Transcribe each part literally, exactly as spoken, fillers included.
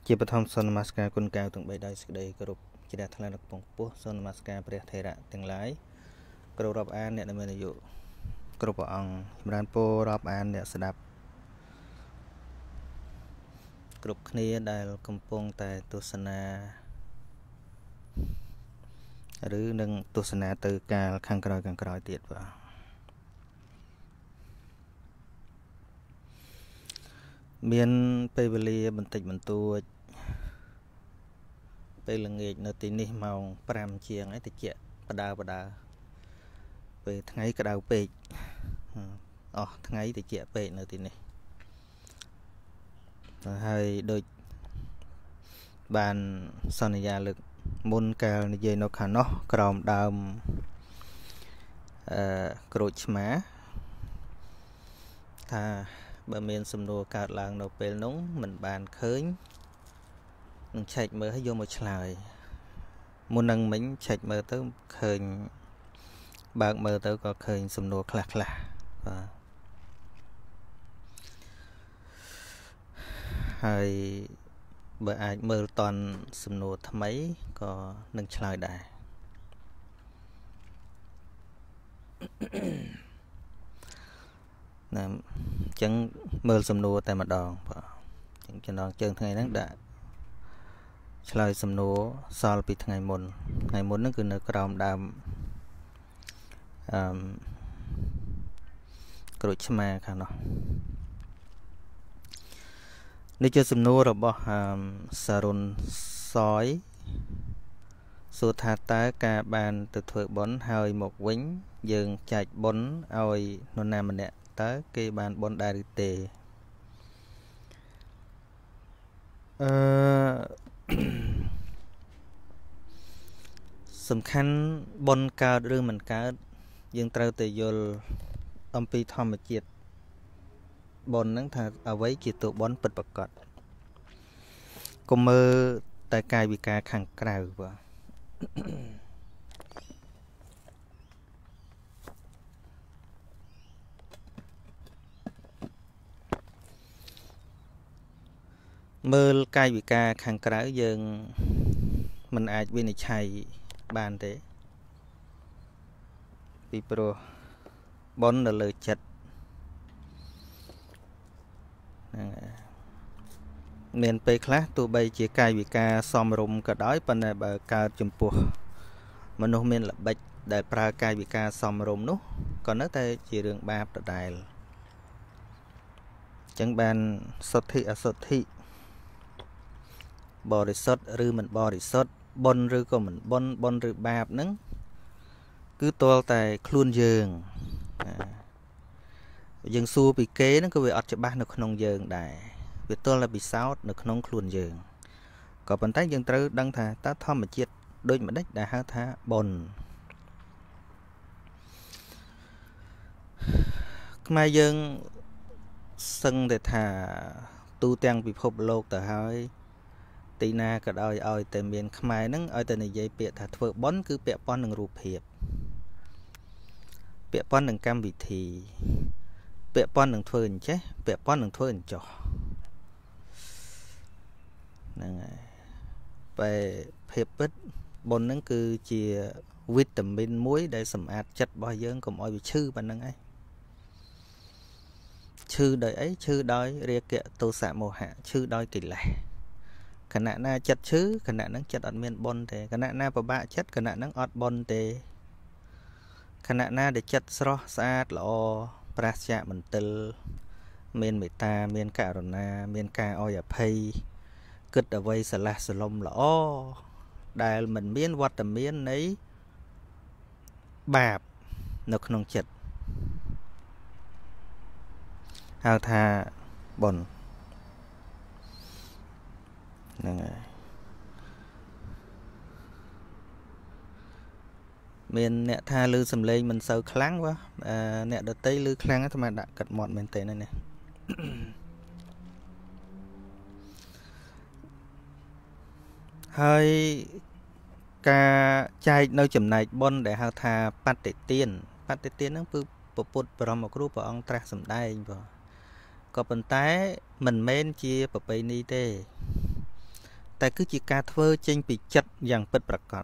ជាបឋមសូមនមស្ការគុណកៅទាំងបីដៃសេចក្តីគោរពជ្រះថ្លានៅកំពង់ខ្ពស់សូមនមស្ការព្រះថេរៈទាំងឡាយគោរពរាប់អានអ្នកដែលមានអាយុគ្រប់ព្រះអង្គចម្រើនពររាប់អានអ្នកស្ដាប់គ្រប់គ្នាដែលកំពុងតែទស្សនាឬនឹងទស្សនាទៅកាលខាងក្រោយខាងក្រោយទៀតបាទមានពេលវេលាបន្តិចបន្តួចពេលល្ងាចនៅទីនេះម៉ោងប្រាំជាងហើយតិចបដាបដាពេលថ្ងៃក្តៅពេកអស់ថ្ងៃតិចពេកនៅទីនេះហើយដូចបានសន្យាលើកមុនកាលនិយាយនៅខាងនោះក្រោមដើមអឺក្រូចឆ្មាថាបើមានសំណួរកើតឡើងនៅពេលនោះមិនបានឃើញនឹងឆែកមើលឲ្យយកមកឆ្លើយមុននឹងមិញឆែកមើលទៅឃើញបើកមើលទៅក៏ឃើញសំណួរខ្លះខ្លះបាទហើយបើអាចមើលតន់សំណួរថ្មីក៏នឹងឆ្លើយដែរណាអញ្ចឹងមើលសំណួរតែម្ដងបាទអញ្ចឹងចំណងជើងថ្ងៃហ្នឹងដាក់ឆ្លើយសំណួរសល់ពីថ្ងៃមុនថ្ងៃមុនហ្នឹងគឺនៅក្រោមដើមអឺក្រូចឆ្មាខាងនោះនេះជាសំណួររបស់អឺសារុនសយសួរថាតើការបានទៅធ្វើបុណ្យហើយមកវិញយើងចែកបុណ្យឲ្យនរណាម្នាក់តើគេបានបុណ្យដែរឬទេអឺសំខាន់បុណ្យកើតឬមិនកើតយើងត្រូវតែយល់អំពីធម្មជាតិបុណ្យហ្នឹងថាអ្វីជាតួបុណ្យពិតប្រាកដកុំមើលតែកាយវិការខាងក្រៅបាទមើលកាយវិការខាងក្រៅយើងមិនអាចវិនិច្ឆ័យបានទេពីព្រោះបុណ្យនៅលើចិត្តហ្នឹងមានពេលខ្លះទោះបីជាកាយវិការសមរម្យក៏ដោយប៉ុន្តែបើកើតចំពោះមនុស្សមានល្បិចដែលប្រើកាយវិការសមរម្យនោះក៏នៅតែជារឿងបាបដដែលអញ្ចឹងបានសុទ្ធិអសុទ្ធិបរិសុទ្ធឬមិនបរិសុទ្ធបុណ្យឬក៏មិនបុណ្យបុណ្យឬបាបហ្នឹងគឺទាល់តែខ្លួនយើងយើងសួរពីគេហ្នឹងក៏វាអត់ច្បាស់នៅក្នុងយើងដែរវាទាល់តែពិសោធន៍នៅក្នុងខ្លួនយើងក៏ប៉ុន្តែយើងត្រូវដឹងថាតើធម្មជាតិដូចម្ដេចដែលហៅថាបុណ្យខ្មែរយើងសឹងតែថាទូទាំងពិភពលោកទៅហើយទីណាក៏ដោយឲ្យតែមានខ្មែរហ្នឹងឲ្យតែនិយាយពាក្យថាធ្វើបុណ្យគឺពាក់ព័ន្ធនឹងរូបភាពពាក់ព័ន្ធនឹងកម្មវិធីពាក់ព័ន្ធនឹងធ្វើអញ្ចេះពាក់ព័ន្ធនឹងធ្វើអញ្ចោះហ្នឹងហើយបែបភាពពិតបុណ្យហ្នឹងគឺជាវីតាមីនមួយដែលសម្អាតចិត្តរបស់យើងកុំឲ្យវាឈឺប៉ុណ្្នឹងឯងឈឺដោយអីឈឺដោយរាគៈទោសៈមោហៈឈឺដោយកិលេសខណៈណាចិត្តឈឺខណៈហ្នឹងចិត្តអត់មានបុណ្យទេខណៈណាពិបាកចិត្តខណៈហ្នឹងអត់បុណ្យទេខណៈណាដែលចិត្តស្រស់ស្អាតល្អប្រាសចាកមន្ទិលមានមេត្តាមានករុណាមានការអោយអភ័យគិតអ្វីស្រឡះស្រឡំល្អដែលមិនមានវត្តមាននៃបាបនៅក្នុងចិត្តហៅថាបុណ្យហ្នឹងហើយមានអ្នកថាឮសំឡេងមិនសូវខ្លាំងវ៉ាអ្នកដតីឮខ្លាំងតែមកដាក់កាត់មាត់មែនទេណានេះហើយការចែកនៅចំណែកបុណ្យដែលហៅថាបតិទានបតិទានហ្នឹងគឺពពុទ្ធបរមគ្រូព្រះអង្គត្រាស់សម្ដែងបាទក៏ប៉ុន្តែមិនមែនជាប្រពៃណីទេតែគឺជាការធ្វើចេញពីចិត្តយ៉ាងពិតប្រាកដ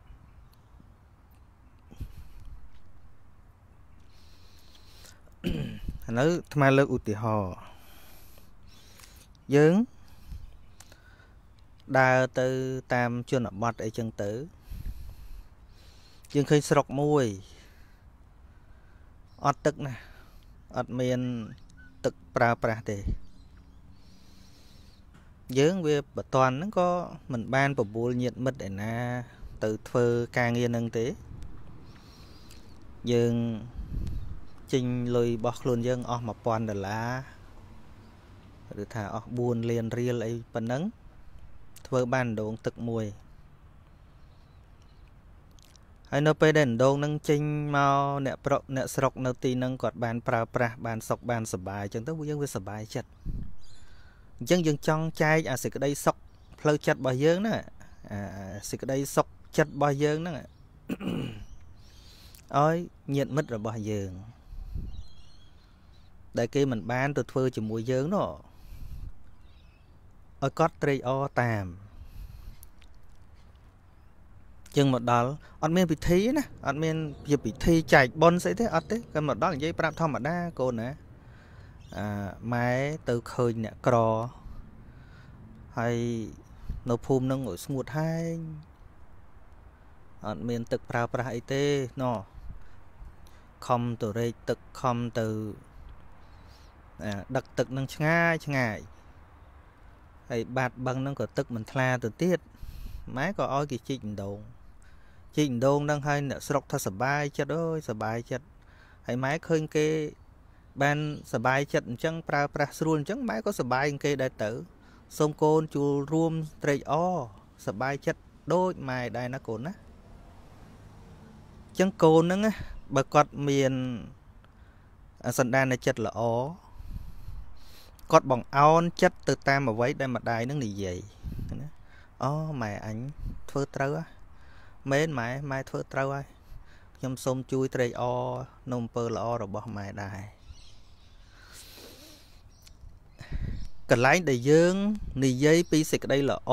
ឥឡូវអាត្មាលើកឧទាហរណ៍យើងដើរទៅតាមជនបទអីចឹងទៅយើងឃើញស្រុកមួយអត់ទឹកណាអត់មានទឹកប្រើប្រាស់ទេយើងវាបតន់ហ្នឹងក៏មិនបានបបួលញាតិមិត្តឯណាទៅធ្វើការងារហ្នឹងទេយើងចេញលុយរបស់ខ្លួនយើងអស់ một nghìnដុល្លារឬថាអស់ bốnលានរៀលអីប៉ុណ្ណឹងធ្វើបានដងទឹកមួយហើយនៅពេលដែលដងហ្នឹងចេញមកអ្នកប្រុកអ្នកស្រុកនៅទីហ្នឹងគាត់បានប្រើប្រាស់បានសុខបានសុបាយអញ្ចឹងទៅយើងវាសុបាយចិត្តអញ្ចឹងយើងចង់ចែកអាសេចក្តីសុខផ្លូវចិត្តរបស់យើងហ្នឹងអាសេចក្តីសុខចិត្តរបស់យើងហ្នឹងឲ្យញាតិមិត្តរបស់យើងដែលគេមិនបានទៅធ្វើជាមួយយើងនោះឲ្យគាត់ត្រេកអរតាមចឹងមកដល់អត់មានពិធីណាអត់មានជាពិធីចែកបុណ្យស្អីទេអត់ទេគាត់មកដល់និយាយប្រាប់ធម្មតាកូនណាអឺម៉ែទៅឃើញអ្នកក្រហើយនៅភូមិនឹងស្ងួតហែងអត់មានទឹកប្រើប្រាស់អីទេណោះខំទៅរែកទឹកខំទៅដឹកទឹកនឹងឆ្ងាយឆ្ងាយហើយបាត់បឹងនឹងក៏ទឹកមិនថ្លាទៅទៀតម៉ែក៏ឲ្យគេជីកម្ដងជីកម្ដងនឹងឲ្យអ្នកស្រុកថាសបាយចិត្តអើយសបាយចិត្តហើយម៉ែឃើញគេបានសបាយចិត្តអញ្ចឹងប្រើប្រាស់ស្រួលអញ្ចឹងម៉ែក៏សបាយគេដែរទៅសូមកូនជួលរួមត្រេកអរសបាយចិត្តដូចម៉ែដែរណាកូនណាអញ្ចឹងកូនហ្នឹងបើគាត់មានសន្តានចិត្តល្អគាត់បង្អោនចិត្តទៅតាមអ្វីដែលម្ដាយនឹងនិយាយណាអូម៉ែអញធ្វើត្រូវហ៎មែនម៉ែម៉ែធ្វើត្រូវហើយខ្ញុំសូមជួយត្រេកអរនៅអំពើល្អរបស់ម៉ែដែរកន្លែងដែលយើងនិយាយពីសេចក្តីល្អ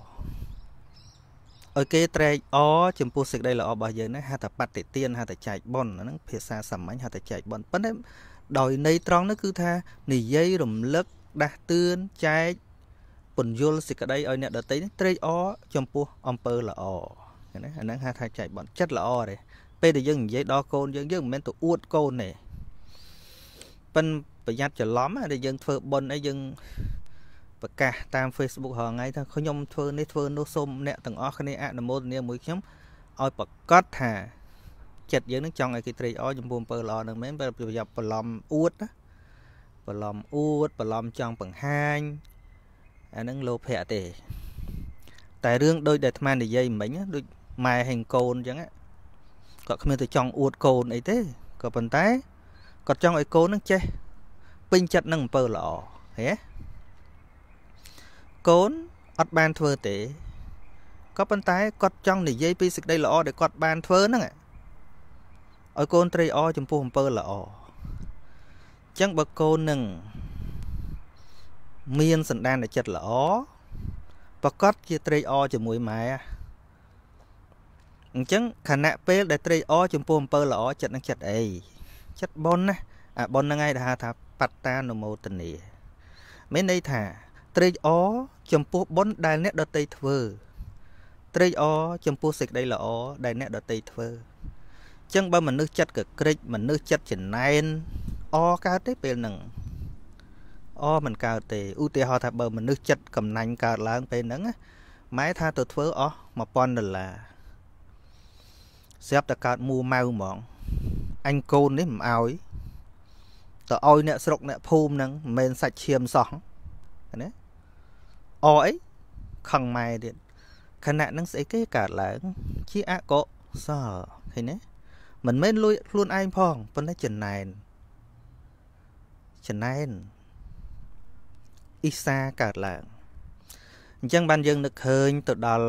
ឲ្យគេត្រេកអរចំពោះសេចក្តីល្អរបស់យើងណាហៅថាបតិទានហៅថាចែកបុណ្យហ្នឹងភាសាសាមញ្ញហៅថាចែកបុណ្យប៉ុន្តែដោយន័យត្រង់នោះគឺថានិយាយរំលឹកដាស់តឿនចែកពន្យល់សេចក្តីឲ្យអ្នកដទៃនេះត្រេកអរចំពោះអំពើល្អណាអាហ្នឹងហៅថាចែកបុណ្យចិត្តល្អទេពេលដែលយើងនិយាយដល់កូនយើងយើងមិនមែនទៅអួតកូនទេប៉ិនប្រយ័ត្នច្រឡំដែលយើងធ្វើបុណ្យអីយើងប្រកាសតាម Facebook រាល់ថ្ងៃថាខ្ញុំធ្វើនេះធ្វើនោះសូមអ្នកទាំងអស់គ្នាអនុមោទនាមួយខ្ញុំឲ្យប្រកាសថាចិត្តយើងនឹងចង់ឲ្យគេត្រេកអរចំពោះអំពើល្អនឹងមែនប្រយ័ត្នបន្លំអួតណាបន្លំអួតបន្លំចង់បង្ហាញអានឹងលោភៈទេតែរឿងដូចដែលអាត្មានិយាយមិញដូចម៉ែហេងកូនអញ្ចឹងគាត់គ្មានទៅចង់អួតកូនអីទេក៏ប៉ុន្តែគាត់ចង់ឲ្យកូននឹងចេះពេញចិត្តនឹងអំពើល្អហ៎កូនអត់បានធ្វើទេក៏ប៉ុន្តែគាត់ចង់និយាយពីសេចក្តីល្អដែលគាត់បានធ្វើហ្នឹងឲ្យកូនត្រេកអរចំពោះអំពើល្អអញ្ចឹងបើកូននឹងមានសន្តានចិត្តល្អប្រកាសជាត្រេកអរជាមួយម៉ែអញ្ចឹងខណៈពេលដែលត្រេកអរចំពោះអំពើល្អចិត្តនឹងចិត្តអីចិត្តបុណ្យណាអាបុណ្យហ្នឹងឯងដែលហៅថាបត្តានុមោទនាមានន័យថាត្រេកអរចំពោះបុណ្យដែលអ្នកដទៃធ្វើត្រេកអរចំពោះសេចក្តីល្អដែលអ្នកដទៃធ្វើអញ្ចឹងបើមនុស្សចិត្តកក្រិចមនុស្សចិត្តចំណែនអកើតទេពេលហ្នឹងអមិនកើតទេឧទាហរណ៍ថាបើមនុស្សចិត្តកំណាញ់កើតឡើងពេលហ្នឹងម៉ែថាទៅធ្វើអស់ một nghìnដុល្លារស្រាប់តែកើតមួម៉ៅហ្មងអញកូននេះមិនឲ្យទៅឲ្យអ្នកស្រុកអ្នកភូមិហ្នឹងមិនមែនសាច់ឈាមសោះណាអអីខឹងម៉ែទៀតខណៈហ្នឹងស្អីគេកើតឡើងជាអកុសលឃើញទេមិនមែនលួចខ្លួនឯងផងប៉ុន្តែចំណែនចំណែនអ៊ីសាកើតឡើងអញ្ចឹងបានយើងនឹកឃើញទៅដល់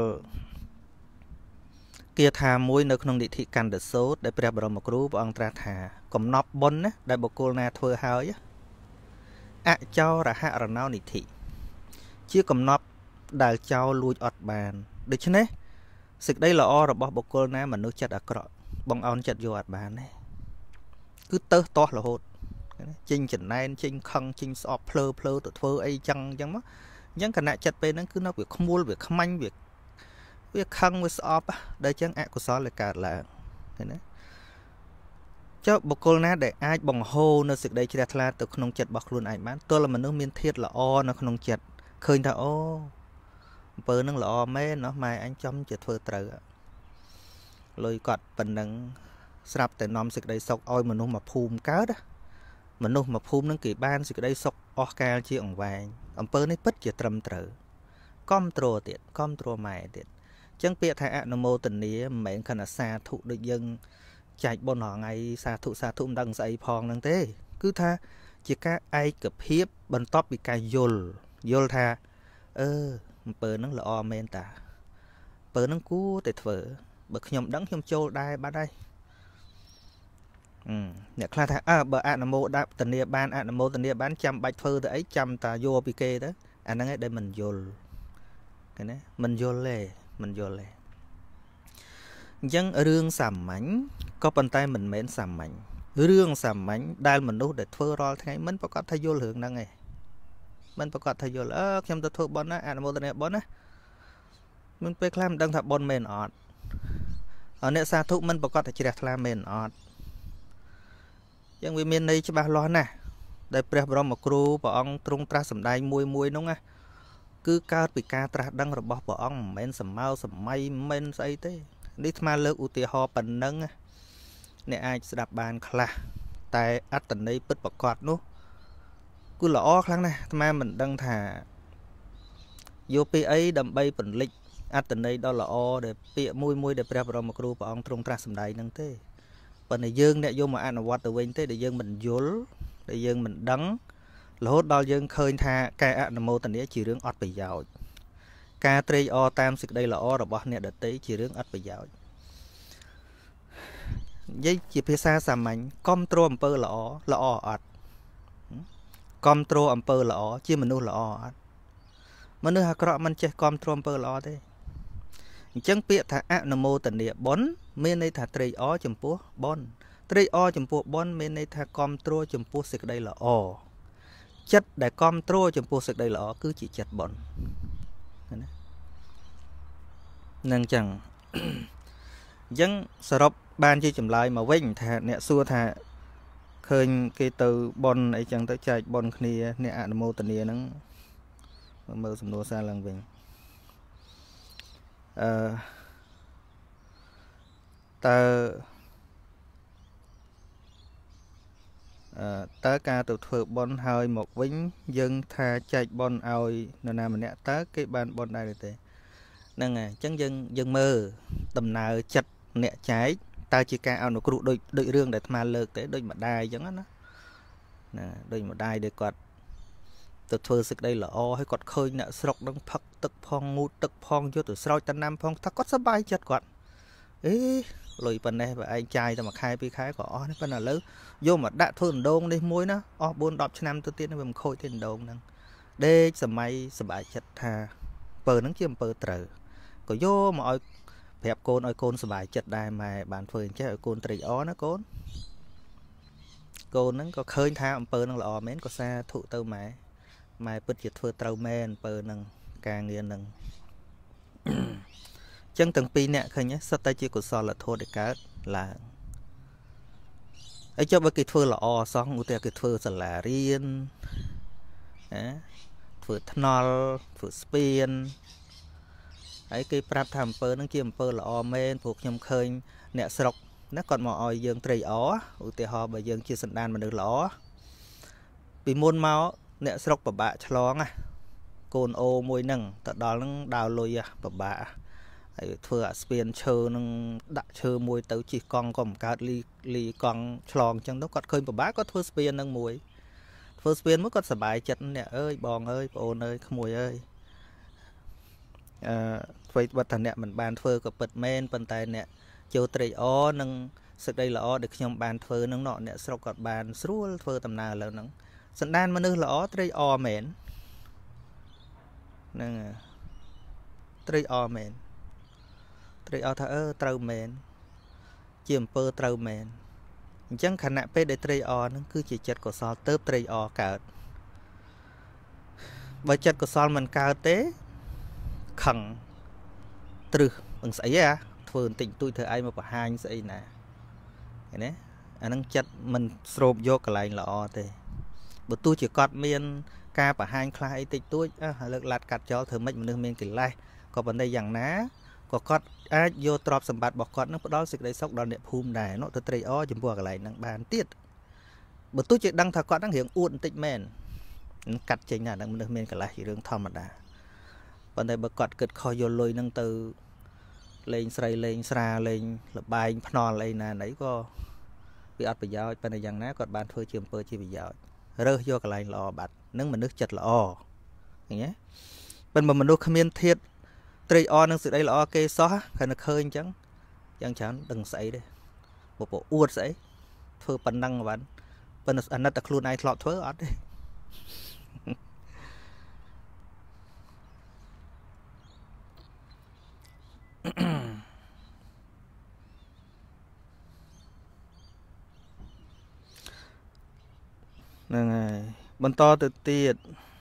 គាថាមួយនៅក្នុងនិធិកណ្ដសូត្រដែលព្រះបរមគ្រូព្រះអង្គត្រាស់ថាកំណប់បុណ្យណាដែលបុគ្គលណាធ្វើហើយអចោរហរណោនិធិជាកំណប់ đào trao lùi ọt bàn được chứ nè sực đây là o rồi bỏ bọc cô na mà nước chặt ở cọ bong on chặt vô ọt bàn này cứ tơ to là hột chinh chỉnh này chinh khăng chinh sọp plơ plơ tự phơ ấy chăng chăng mất những cái này chặt bên nó cứ nó việc không mua việc không anh việc việc khăng với sọp đây chẳng ạ của xó là cả là thế đấy cho bọc cô na để ai bằng hô nó sực đây chỉ là từ không chặt bọc luôn ảnh bán tôi là mình nước miên thiết là o nó không chặt khơi ta ô bơ nó là o mê nó mai anh chấm chặt phơ trời lôi cọt phần nắng sập tại nóm sực đây sọc oi mà nó mà phùm cá đó mà nó mà phùm nó kỳ ban sực đây sọc o ca chi ổng vàng ổng bơ nó bứt chỉ trầm trở com trồ tiệt com trồ mày tiệt chẳng biết thay nó mô tình ní mấy khả năng xa thụ được dân chạy bọn họ ngay xa thụ xa thụ đằng dậy phong năng thế cứ tha chỉ các ai cập hiếp bần top bị cài dồn dồn tha ơ bờ nó là o men ta bờ nó cú để thở bậc nhom đắng nhom châu đai ba đây ừ nè khai tha à bờ anh mô đáp tình địa ban anh mô tình địa bán trăm bạch phơ tới ấy trăm ta vô bị kê đó anh đang ở đây mình dồn cái này mình dồn lề mình dồn lề dân rương sầm mảnh có bàn tay mình mến sầm mảnh rương sầm mảnh đai mình nút để thưa rồi thay mình phải có thay vô lượng năng này mình phải có thay vô là trong tôi thưa bón á anh mua tên bón á mình phải làm đang thập bón mền ọt ở nơi xa thụ mình phải có thể chỉ đặt làm mền ọt dân vì miền này cho bà lo nè đây bây giờ một cru bỏ ông trung tra sầm đai mùi mùi đúng không cứ cao bị ca tra đăng rồi bỏ bỏ ông mền sầm mau sầm may mền say thế đi mà lỡ ưu tiên họ bận nâng nè ai sẽ đạp bàn khla tại ắt tận đây bứt bọc quạt nú cứ lõ khăn này mà mình đang thả vô pi ấy đầm bay bẩn lịch ắt tận đây đó là o để pi mui mui để prep vào một cru của ông trung tra sầm đầy nâng thế bận này dương nè vô mà ăn quạt từ bên thế để dương mình dối để dương mình đắng là hốt đo dương khơi tha cái ăn mô tận đấy chỉ riêng ọt bị giàu ca tri o tam sực đây là o rồi bỏ nè đợt tí chỉ riêng ọt bị giàu dây chỉ phía xa xàm mạnh com trô âm pơ là ó là ó ọt com trô âm pơ là ó chia mình nu là ó ọt mà nu hạt cọ mình chơi com trô âm pơ là ó thế chẳng biết thà ạ nằm mô tận địa bón bên đây thà tri ó chấm púa bon tri o chấm púa bon bên đây thà com trô chấm púa sực đây là o chất để com trô chấm púa sực đây là ó cứ chỉ chặt bon nên chẳng dân sợp ban chi chậm lại mà vinh thà nè xua thà khơi cái từ bon ấy chẳng tới chạy bon kia nè ăn mô tận địa nó mơ sầm nô xa lần vinh ta ta ca từ thừa bon hơi một vinh dân thà chạy bon ao nè nào mình nè tới cái ban bon đây thế nè à chẳng dân dân mơ tầm nào chặt nè trái ta chỉ ca ao nó cụ đôi đôi rương để mà lợt tới đôi mà đai giống nó nè đôi mà đai để quạt từ thưa sức đây là o hay quạt khơi nè sọc đang phật tức phong ngu tức phong cho từ sau tân nam phong ta có sắp bay chặt quạt ấy lùi phần này và anh trai ta mà khai pi khai có o nó phần là lớn vô mà đã thôi đôn đi muối nó o buôn đọc cho năm tôi tiên nó về khôi tiền đồn nè đê sầm may sầm bại chặt thà pờ nó chiêm pờ trời có vô mà phép côn ơi côn sờ bài chật đài mà bạn phơi chứ ở côn trì ó nó côn côn nó có khơi tha ông pơ nó là mến có xa thụ tơ mày mày bứt chật phơi trâu men pơ nâng càng nghiền nâng chân từng pi nè khơi nhé sao tay chỉ của sò là thua để cá là ấy cho với cái phơi là o xong ưu tiên cái phơi là riêng phơi thnol phơi spin ấy cái prap tham pơ nó chiêm pơ là o men thuộc nhom khơi nè sọc nó còn mà oi dương trì ó ưu tiên họ bởi dương chia sân đan mà được ló vì môn máu nè sọc bà bạ chlong à cồn ô môi nằng tận đó nó đào lùi à bà bạ ấy thừa spin chơi nó đã chơi môi tới chỉ con còn cả ly ly con chlong chẳng nó còn khơi bà bạ có thua spin nâng mùi thua spin mới có sờ bài chật nè ơi bòn ơi ôn ơi mùi ơi vậy vật thần nè mình bàn phơi có bật men bàn tay nè chiều trì ó nâng sự đây là ó được nhom bàn phơi nâng nọ nè sau còn bàn xúa phơi tầm nào là nâng sẵn đan mà nư là ó trì ó mền nâng ត្រីអមែនត្រីអថាអឺត្រូវមែនជាអំពើត្រូវមែនអញ្ចឹងខណៈពេលដែលត្រីអហ្នឹងគឺជាចិត្តកុសលទៅត្រីអកើតបើចិត្តកុសលមិនកើតទេខឹងត្រឹសនឹងស្អីហ៎ធ្វើបន្តិចតួចធ្វើឯងមកបង្ហាញស្អីណាឃើញទេអាហ្នឹងចិត្តមិនស្រូបយកកន្លែងល្អទេបើទោះជាគាត់មានការបង្ហាញខ្លះអីតិចតួចអើលើកឡាត់កាត់ចោលធ្វើម៉េចមនុស្សមានកិលេសក៏ប៉ុន្តែយ៉ាងណាក៏គាត់អាចយកទ្រព្យសម្បត្តិរបស់គាត់នឹងផ្ដល់សេចក្តីសុខដល់អ្នកភូមិដែរនោះទៅត្រេកអរចំពោះកន្លែងហ្នឹងបានទៀតបើទោះជាដឹងថាគាត់ហ្នឹងរៀងអួតបន្តិចមែនកាត់ចេញណាហ្នឹងមនុស្សមានកិលេសជារឿងធម្មតាប៉ុន្តែបើគាត់គិតខុសយកលុយហ្នឹងទៅលេងស្រីលេងស្រាលេងលបែងភ្នល់អីណាណីក៏វាអត់ប្រយោជន៍ប៉ុន្តែយ៉ាងណាគាត់បានធ្វើជាអំពើជាប្រយោជន៍រើសយកកន្លែងល្អបាត់នឹងមនុស្សចិត្តល្អឃើញទេប៉ុន្តែមនុស្សគ្មានធាតុត្រេកអរនឹងសេចក្តីល្អគេសោះគ្រាន់តែឃើញអញ្ចឹងយ៉ាងច្រើនដឹងស្អីទេបបអួតស្អីធ្វើប៉ុណ្ណឹងបានប៉ុន្តែអាណិតតែខ្លួនឯងធ្លាប់ធ្វើអត់ទេហ្នឹងហើយបន្តទៅទៀត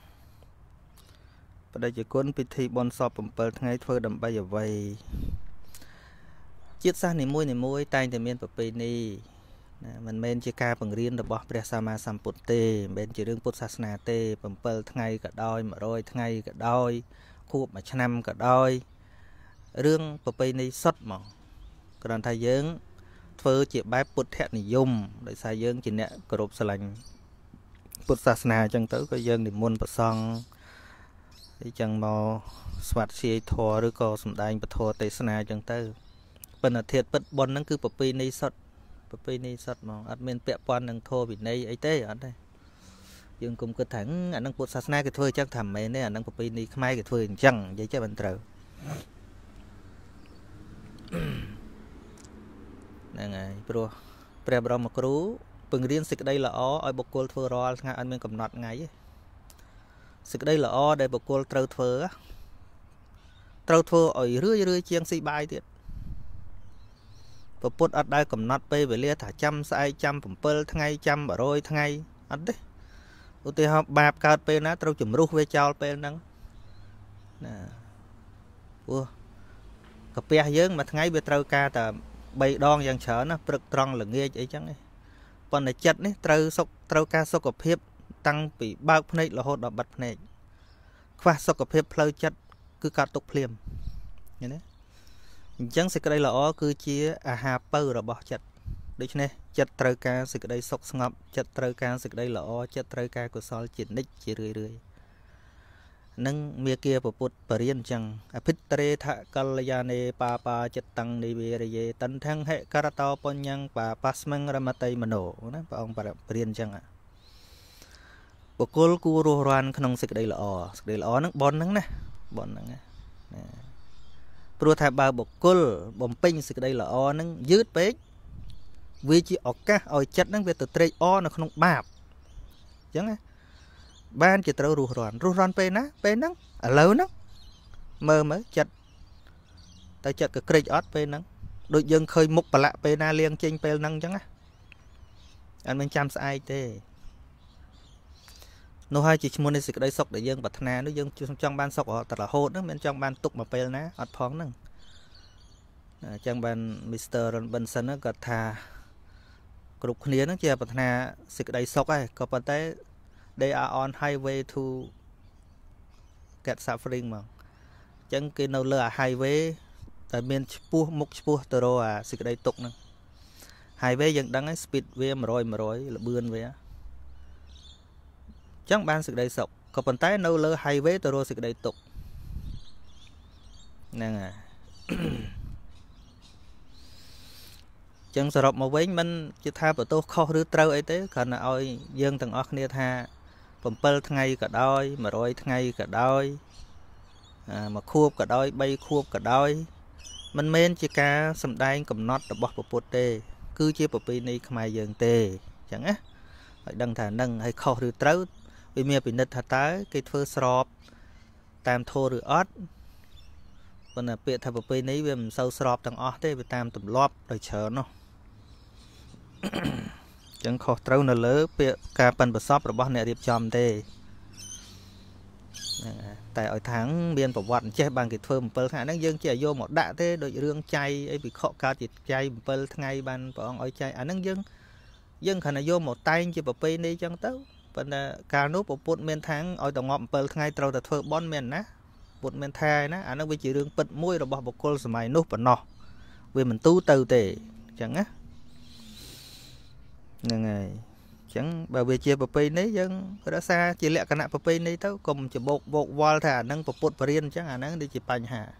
បដិជគុណពិធីបុណ្យសពbảyថ្ងៃធ្វើដើម្បីអ្វីជាតិសាសន៍នីមួយនីមួយតែងតែមានប្រពៃណីណាមិនមែនជាការបង្រៀនរបស់ព្រះសម្មាសម្ពុទ្ធទេមិនមែនជារឿងពុទ្ធសាសនាទេ7ថ្ងៃក៏ដោយ100ថ្ងៃក៏ដោយខួបមួយឆ្នាំក៏ដោយរឿងប្រពៃណីសុទ្ធហ្មងគ្រាន់តែយើងធ្វើជាបែបពុទ្ធនិយមដោយសារយើងជាអ្នកគោរពស្រឡាញ់ពុទ្ធសាសនាអញ្ចឹងទៅក៏យើងនិមន្តព្រះសង្ឃអញ្ចឹងមកស្វាត់ជាយធម៌ឬក៏សំដែងពធទេសនាអញ្ចឹងទៅប៉ុន្តែធាតុពិតបុណ្យហ្នឹងគឺប្រពៃណីសុទ្ធប្រពៃណីសុទ្ធហ្មងអត់មានពាក់ព័ន្ធនឹងធម៌វិន័យអីទេអត់ទេយើងគុំគិតថាអាហ្នឹងពុទ្ធសាសនាគេធ្វើអញ្ចឹងថាមិនមែនទេអាហ្នឹងប្រពៃណីខ្មែរគេធ្វើអញ្ចឹងនិយាយចេះមិនត្រូវហ្នឹងហើយព្រោះព្រះបរមគ្រូពង្រៀនសេចក្តីល្អឲ្យបុគ្គលធ្វើរាល់ថ្ងៃអត់មានកំណត់ថ្ងៃទេសេចក្តីល្អដែលបុគ្គលត្រូវធ្វើត្រូវធ្វើឲ្យរឿយរឿយជាងស៊ីបាយទៀតពុទ្ធអត់ដែលកំណត់ពេលវេលាថាចាំស្អែកចាំ7ថ្ងៃចាំ100ថ្ងៃអត់ទេឧទាហរណ៍បាបកើតពេលណាត្រូវជំរុះវាចោលពេលហ្នឹងណាព្រោះកាពះយើងមួយថ្ងៃវាត្រូវការតែ3ដងយ៉ាងច្រើនណាព្រឹកត្រង់ល្ងាចអីចឹងឯងប៉ុន្តែចិត្តនេះត្រូវសុខត្រូវការសុខភាពតាំងពីបើកភ្នែករហូតដល់បិទភ្នែកខ្វះសុខភាពផ្លូវចិត្តគឺកាត់ទុកភ្លាមឃើញទេអញ្ចឹងសេចក្តីល្អគឺជាអាហារពៅរបស់ចិត្តដូច្នេះចិត្តត្រូវការសេចក្តីសុខស្ងប់ចិត្តត្រូវការសេចក្តីល្អចិត្តត្រូវការកុសលជានិច្ចជារឿយរឿយនឹងមេគាពពុទ្ធបរិញ្ញអញ្ចឹងអភិត្រេថកល្យានេបាបាចិត្តតាំងនិវេរយេតន្ថងហិករតោបញ្ញបាបាស្មងរមតៃមโนណាព្រះអង្គបរិញ្ញអញ្ចឹងបុគ្គលគួររស់រានក្នុងសេចក្តីល្អសេចក្តីល្អហ្នឹងបនហ្នឹងណាបនហ្នឹងណាព្រោះថាបើបុគ្គលបំពេញសេចក្តីល្អហ្នឹងយឺតពេកវាជាឱកាសឲ្យចិត្តហ្នឹងវាទៅត្រេកអរនៅក្នុងបាបអញ្ចឹងណាបានជាត្រូវរស់រានរស់រានពេលណាពេលហ្នឹងឥឡូវហ្នឹងមើលមើលចិត្តតែចិត្តក៏ក្រេកអត់ពេលហ្នឹងដូចយើងឃើញមុខប្រឡាក់ពេលណាលៀងចេញពេលហ្នឹងអញ្ចឹងណាអត់មានចាំស្អែកទេនោះហើយជាឈ្មោះនៃសេចក្តីសុខដែលយើងប្រាថ្នានោះយើងចង់បានសុខរហូតហ្នឹងមិនចង់បានទុកមកពេលណាអត់ផងហ្នឹងអញ្ចឹងបាន Mister Robinson គាត់ថាគ្រប់គ្នាហ្នឹងជាប្រាថ្នាសេចក្តីសុខហើយក៏ប៉ុន្តែ they are on highway to get suffering មកអញ្ចឹងគេនៅលើអា highway តែមានឆ្ពោះមុខឆ្ពោះទៅរកអាសេចក្តីទុកហ្នឹង highway យើងដឹងហើយ speed វា100 100លបឿនវាចឹងបានសេចក្តីសុខក៏ប៉ុន្តែនៅលើ highway ទៅរកសេចក្តីទុក្ខហ្នឹងហើយចឹងសរុបមកវិញមិនជាថាបន្ទោសខុសឬត្រូវអីទេគ្រាន់តែឲ្យយើងទាំងអស់គ្នាថា7ថ្ងៃក៏ដោយ100ថ្ងៃក៏ដោយមួយខួបក៏ដោយ3ខួបក៏ដោយមិនមែនជាការសំដែងកំណត់របស់ពុទ្ធទេគឺជាប្រពៃណីខ្មែរយើងទេចឹងណាឲ្យដឹងថានឹងឲ្យខុសឬត្រូវវាមានពិនិត្យថាតើគេធ្វើស្របតាមធម៌ឬអត់ប៉ុន្តែពាក្យថាប្រពៃណីវាមិនសូវស្របទាំងអស់ទេវាតាមទម្លាប់ដោយច្រើននោះអញ្ចឹងខុសត្រូវនៅលើពាក្យការប៉ិនប្រសពរបស់អ្នករៀបចំទេតែឲ្យថាងមានប្រវត្តិអញ្ចេះបានគេធ្វើអំពិលថ្ងៃហ្នឹងយើងជាយកមកដាក់ទេដូចរឿងចៃអីវិខកើតជាចៃអំពិលថ្ងៃបានព្រះអង្គឲ្យចៃអាហ្នឹងយើងយើងគ្រាន់តែយកមកតែងជាប្រពៃណីអញ្ចឹងទៅប៉ុន្តែកាលនោះពពុទ្ធមានថាងឲ្យតងប់អំពិលថ្ងៃត្រូវតែធ្វើបន់មានណាពុទ្ធមានថាឯណាអាហ្នឹងវាជារឿងពិតមួយរបស់បុគ្គលសម័យនោះប៉ុណ្ណោះវាមិនទូទៅទេអញ្ចឹងណាហ្នឹងហើយអញ្ចឹងបើវាជាប្រពៃណីយើងរក្សាជាលក្ខណៈប្រពៃណីទៅកុំច្បោកវោកវល់ថាអាហ្នឹងពុទ្ធបរិញ្ញាអញ្ចឹងអាហ្នឹងដូចជាបញ្ហា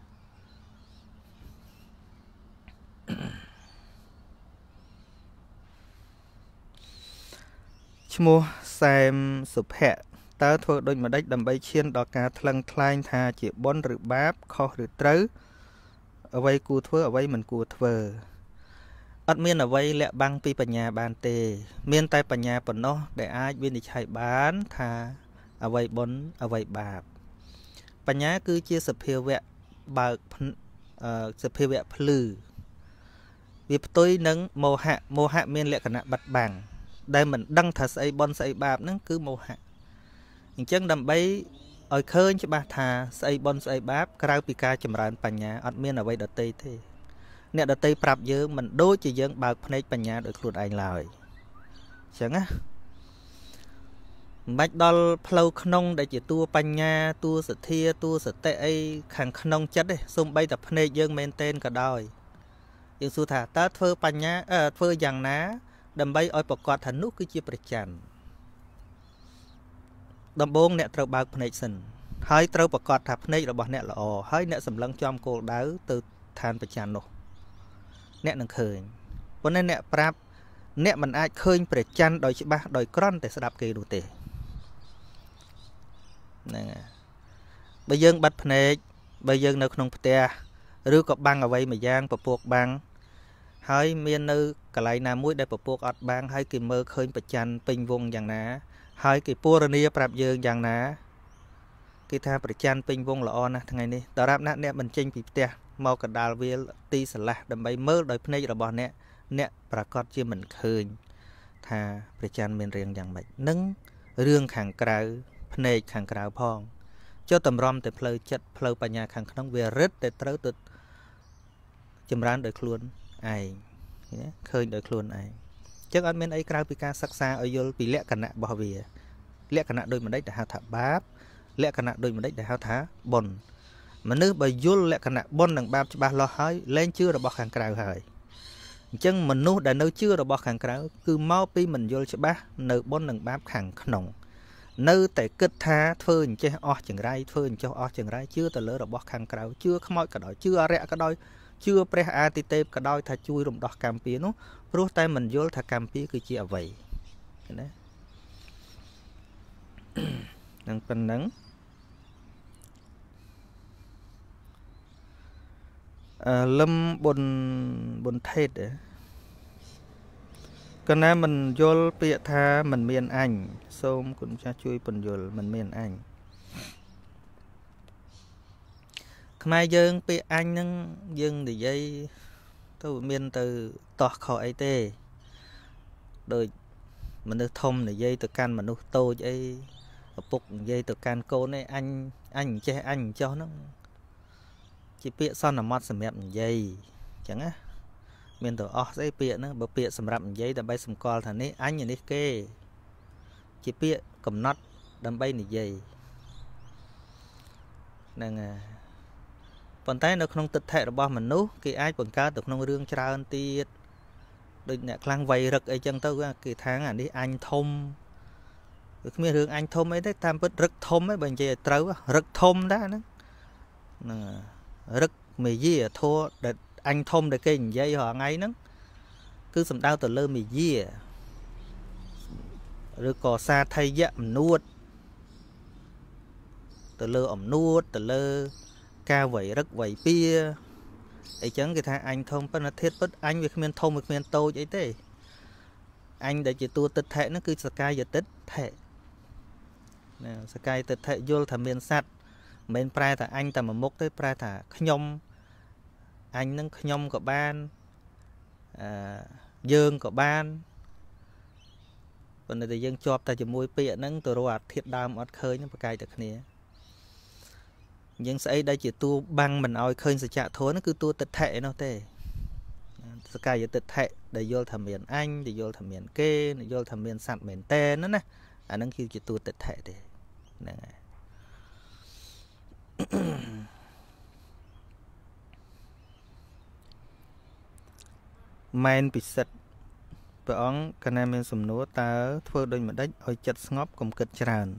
ឈ្មោះសែមសុភ័ក្រតើធ្វើដូចម្ដេចដើម្បីឈានដល់ការថ្លឹងថ្លែងថាជាបុណ្យឬបាបខុសឬត្រូវអ្វីគួរធ្វើអ្វីមិនគួរធ្វើអត់មានអ្វីលាក់បាំងពីបញ្ញាបានទេមានតែបញ្ញាប៉ុណ្ណោះដែលអាចវិនិច្ឆ័យបានថាអ្វីបុណ្យអ្វីបាបបញ្ញាគឺជាសភាវៈបើកសភាវៈភ្លឺវាផ្ទុយនឹងមោហៈមោហៈមានលក្ខណៈបិទបាំងដែលមិនដឹងថាស្អីបុណ្យស្អីបាបហ្នឹងគឺមោហៈអញ្ចឹងដើម្បីឲ្យឃើញច្បាស់ថាស្អីបុណ្យស្អីបាបក្រៅពីការចម្រើនបញ្ញាអត់មានអ្វីដទៃទេអ្នកដទៃប្រាប់យើងមិនដូចជាយើងបើកភ្នែកបញ្ញាដោយខ្លួនឯងឡើយអញ្ចឹងណាមិនបាច់ដល់ផ្លូវក្នុងដែលជាតួបញ្ញាតួសទ្ធាតួសតិអីខាងក្នុងចិត្តទេសូម្បីតែភ្នែកយើងមែនទែនក៏ដោយយើងសួរថាតើធ្វើបញ្ញាធ្វើយ៉ាងណាដើម្បីឲ្យប្រកាសថានោះគឺជាប្រច័ណ្ឌដំបូងអ្នកត្រូវបើកភ្នែកសិនហើយត្រូវប្រកាសថាភ្នែករបស់អ្នកល្អហើយអ្នកសម្លឹងចំគោលដៅទៅឋានប្រច័ណ្ឌនោះអ្នកនឹងឃើញប៉ុន្តែអ្នកប្រាប់អ្នកមិនអាចឃើញព្រះច័ន្ទដោយច្បាស់ដោយគ្រាន់តែស្ដាប់គេនោះទេហ្នឹងហើយបើយើងបិទភ្នែកបើយើងនៅក្នុងផ្ទះឬក៏បាំងអ្វីមួយយ៉ាងពពកបាំងហើយមាននៅកន្លែងណាមួយដែលពពកអត់បាំងហើយគេមើលឃើញព្រះច័ន្ទពេញវងយ៉ាងណាហើយគេពរនាប្រាប់យើងយ៉ាងណាគេថាព្រះច័ន្ទពេញវងល្អណាស់ថ្ងៃនេះដរាបណាអ្នកមិនចេញពីផ្ទះមកកណ្ដាលវាលទីស្រឡះដើម្បីមើលដោយភ្នែករបស់អ្នកអ្នកប្រកាសជាមិនឃើញថាព្រះច័ន្ទមានរាងយ៉ាងម៉េចនឹងរឿងខាងក្រៅភ្នែកខាងក្រៅផងចុះតម្រាំតែផ្លូវចិត្តផ្លូវបញ្ញាខាងក្នុងវារឹតតែត្រូវទៅចម្រើនដោយខ្លួនឯងឃើញដោយខ្លួនឯងអញ្ចឹងអត់មានអីក្រៅពីការសិក្សាឲ្យយល់ពីលក្ខណៈរបស់វាលក្ខណៈដូចម្ដេចដែលហៅថាបាបលក្ខណៈដូចម្ដេចដែលហៅថាបុណ្យមនុស្សបើយល់លក្ខណៈបុណ្យនិងបាបច្បាស់លាស់ហើយលែងជឿរបស់ខាងក្រៅហើយអញ្ចឹងមនុស្សដែលនៅជឿរបស់ខាងក្រៅគឺមកពីមិនយល់ច្បាស់នៅបុណ្យនិងបាបខាងក្នុងនៅតែគិតថាធ្វើអញ្ចេះអស់ចង្រៃធ្វើអញ្ចោះអស់ចង្រៃជឿទៅលើរបស់ខាងក្រៅជឿខ្មោចក៏ដោយជឿអរិយក៏ដោយជឿព្រះអាទិទេពក៏ដោយថាជួយរំដោះកម្មពៀនោះព្រោះតែមិនយល់ថាកម្មពៀគឺជាអ្វីណានឹងប៉ុណ្ណឹងអឺលឹមបុនបុនថេតកណាមិនយល់ពាក្យថាមិនមានអញសូមគុណម្ចាស់ជួយពន្យល់មិនមានអញខ្មែរយើងពាក្យអញហ្នឹងយើងនិយាយទៅមានទៅតោះខុសអីទេដូចមនុស្សធំនិយាយទៅកាន់មនុស្សតូចអីឪពុកនិយាយទៅកាន់កូនឯងអញអញអញ្ចេះអញអញ្ចោះហ្នឹងជាពាក្យសន្មតសម្រាប់និយាយអញ្ចឹងណាមានទៅអស់ស្អីពាក្យហ្នឹងបើពាក្យសម្រាប់និយាយដើម្បីសម្គាល់ថានេះអញនេះគេជាពាក្យកំណត់ដើម្បីនិយាយហ្នឹងហើយប៉ុន្តែនៅក្នុងទិដ្ឋិរបស់មនុស្សគេអាចបង្កើតទៅក្នុងរឿងច្រើនទៀតដូចអ្នកខ្លាំងវ័យរឹកអីចឹងទៅគេថាអានេះអញធំគឺគ្មានរឿងអញធំអីទេតាមពិតរឹកធំឯងបើនិយាយឲ្យត្រូវរឹកធំដែរហ្នឹងហ្នឹងរឹកមេយាធัวដែលអញធំដែលគេនិយាយរាល់ថ្ងៃហ្នឹងគឺសំដៅទៅលើមេយាឬក៏សាថៃយៈអំនួតទៅលើអំនួតទៅលើការវ័យរឹកវ័យពៀអីចឹងគេថាអញធំប៉ុន្តែធាតុពិតអញវាគ្មានធំវាគ្មានតូចអីទេអញដែលជាតួទិដ្ឋិហ្នឹងគឺសកាយទិដ្ឋិណាសកាយទិដ្ឋិយល់ថាមានសត្វមិនមែនប្រែថាអញតែមួយមុខទេប្រែថាខ្ញុំ anh nâng nhom của ban à, dương của ban còn là dương chọp ta chỉ môi pịa nâng từ rồi thiệt đam ọt khơi nó cài được nè nhưng sẽ đây chỉ tu băng mình oi khơi sẽ chạ thối nó cứ tu tật thệ nó thế cài tật thệ để vô thẩm miền anh để vô thẩm miền kê để vô thẩm miền sạt miền tê nữa nè à nâng khi chỉ tu tật thệ để main bị sệt bởi ông cái này mình sum núa ta thưa đôi một đất oi chặt ngóp cùng kịch tràn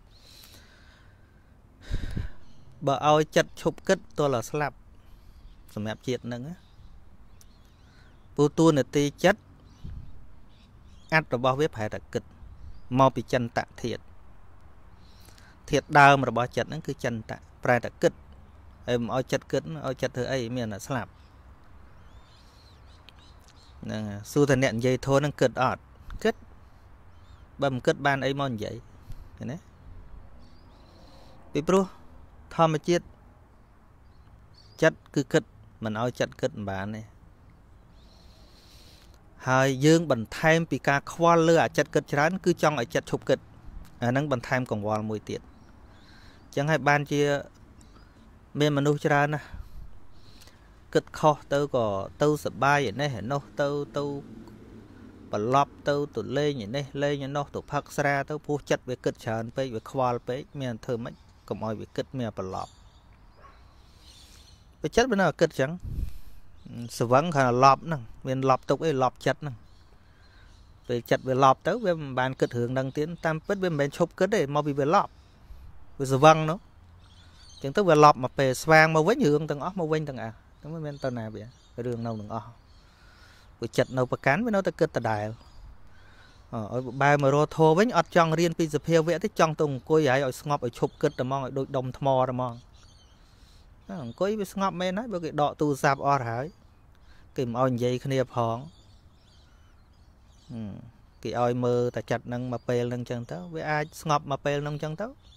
bởi oi chặt chụp kịch tôi là slap sum ép chết nâng á tu tu nè ti chất ắt rồi bao viết phải là kịch mau bị chân tạ thiệt thiệt đau mà bao chặt nó cứ chân tạ phải là kịch em oi chặt kịch oi chặt thứ ấy miền là slap su thần nẹn dây thôi nó kịch ọt kịch bầm kịch ban ấy mòn vậy đấy bị pro thò mà chết chất cứ kịch mình oi chặt kịch bạn này hai dương bẩn thêm bị ca khoa lừa chặt kịch chán cứ trong ở chặt chụp kịch à nâng bẩn thêm còn vào mùi tiệt chẳng hay ban chia bên mà nuôi chán nè kịch kho tao có tao sập bay vậy này nó tao tao bẩn lọp tao tụt lên vậy này lên như nó tụt phật ra tao phu chặt về kịch chán về về khoa về miền thơ mấy còn mọi về kịch miền bẩn lọp về chất bên nào kịch chẳng sự vấn là lọp nè miền lọp tục ấy lọp chặt nè về chặt về lọp tới về bàn kịch hưởng đăng tiến tam bất bên bên chụp kịch để mau bị về lọp về sự vâng nó chẳng tới về lọp mà về xoang mà với nhường tầng óc mà quên tầng à mới bên tao nào vậy cái đường nào đừng o bị chặt nào bạc cán với nó ta kịch ta đài ở bài mà rô thô với ọt trong riêng pizza phèo vẽ tới trong tùng coi ấy ở ngọc ở chụp kịch mong ở đôi đồng thò mong coi với ngọc men nói bởi cái đọ tu sạp o hái kìm oi dây khnia phong cái oi mơ ta chặt nâng mà pel nâng chân tao với ai ngọc mà pel nâng chân tao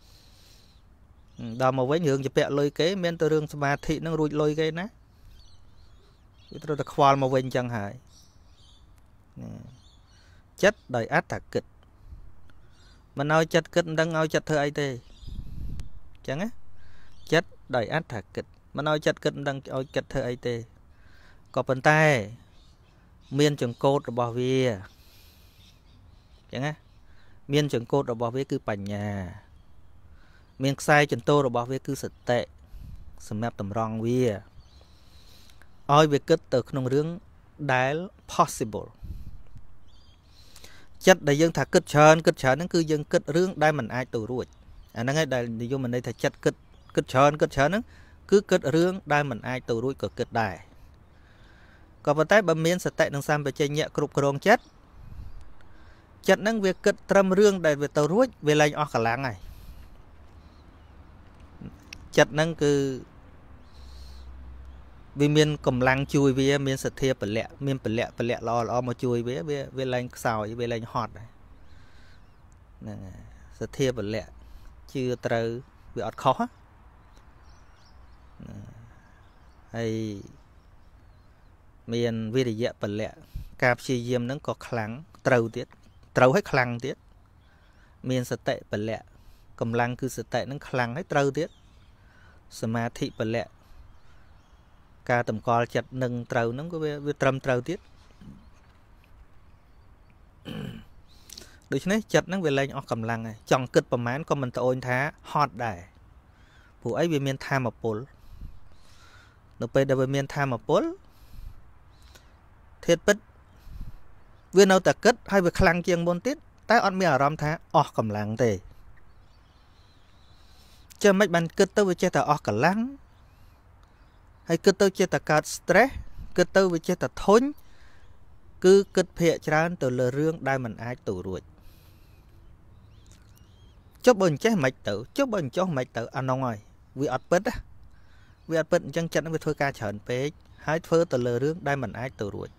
đào mà với nhường chụp bẹ lôi kế men tôi rương ma thị nó rụi lôi cái ná tôi đã khoan mà quên chân hại chất đầy át thạc kịch mà nói chất kịch đang nói chất thơ ấy tê chẳng á chất đầy át thạc kịch mà nói chất kịch đang nói chất thơ ấy tê có phần tay miên trường cốt rồi bỏ về chẳng á miên trường cốt rồi bỏ về cứ bành nhà miền sai chân tô rồi bảo vệ cứ sạch tệ sầm mẹp tầm rong vi oi về kết từក្នុងរឿងដែល possible ចិត្តដែលយើងថាគិតច្រើនគិតច្រើនហ្នឹងគឺយើងគិតរឿងដែលមិនអាចទៅរួចអាហ្នឹងឯងដែលនិយមន័យថាចិត្តគិតគិតច្រើនគិតច្រើនហ្នឹងគឺគិតរឿងដែលមិនអាចទៅរួចក៏គិតដែរក៏ប៉ុន្តែបើមានសតិនិងសម្បជញ្ញៈគ្រប់គ្រងចិត្តចិត្តហ្នឹងវាគិតត្រឹមរឿងដែលវាទៅរួចវាលែងអស់កម្លាំងហើយចិត្តហ្នឹងគឺវាមានកម្លាំងជួយវាមានសទ្ធាពលៈមានពលៈពលៈល្អល្អមកជួយវាវាវាឡើងខ្សោយវាឡើងហត់ហ្នឹងសទ្ធាពលៈជឿត្រូវវាអត់ខុសហើយមានវិរិយៈពលៈការព្យាយាមហ្នឹងក៏ខ្លាំងត្រូវទៀតត្រូវឲ្យខ្លាំងទៀតមានសតិពលៈកម្លាំងគឺសតិហ្នឹងខ្លាំងហើយត្រូវទៀតសមាធិពលៈការតម្កល់ចិត្តនឹងត្រូវហ្នឹងក៏វាវាត្រឹមត្រូវទៀតដូច្នេះចិត្តហ្នឹងវាលែងអស់កម្លាំងហើយចង់គិតប្រមាណក៏មិនត្អូញថាហត់ដែរព្រោះអីវាមានធម៌ពលនៅពេលដែលវាមានធម៌ពលធាតុពិតវានៅតែគិតហើយវាខ្លាំងជាងមុនទៀតតែអត់មានអារម្មណ៍ថាអស់កម្លាំងទេចាំមិនបានគិតទៅវាចេះតែអស់កម្លាំងហើយគិតទៅចេះតែកើត stress គិតទៅវាចេះតែធុញគឺគិតភាកច្រើនទៅលើរឿងដែលមិនអាចទៅរួចចុះបើអញ្ចេះមិនទៅចុះបើអញ្ចោះមិនទៅអានោះហើយវាអត់ពិតវាអត់ពិតអញ្ចឹងចិត្តនឹងវាធ្វើការច្រើនពេកហើយធ្វើទៅលើរឿងដែលមិនអាចទៅរួច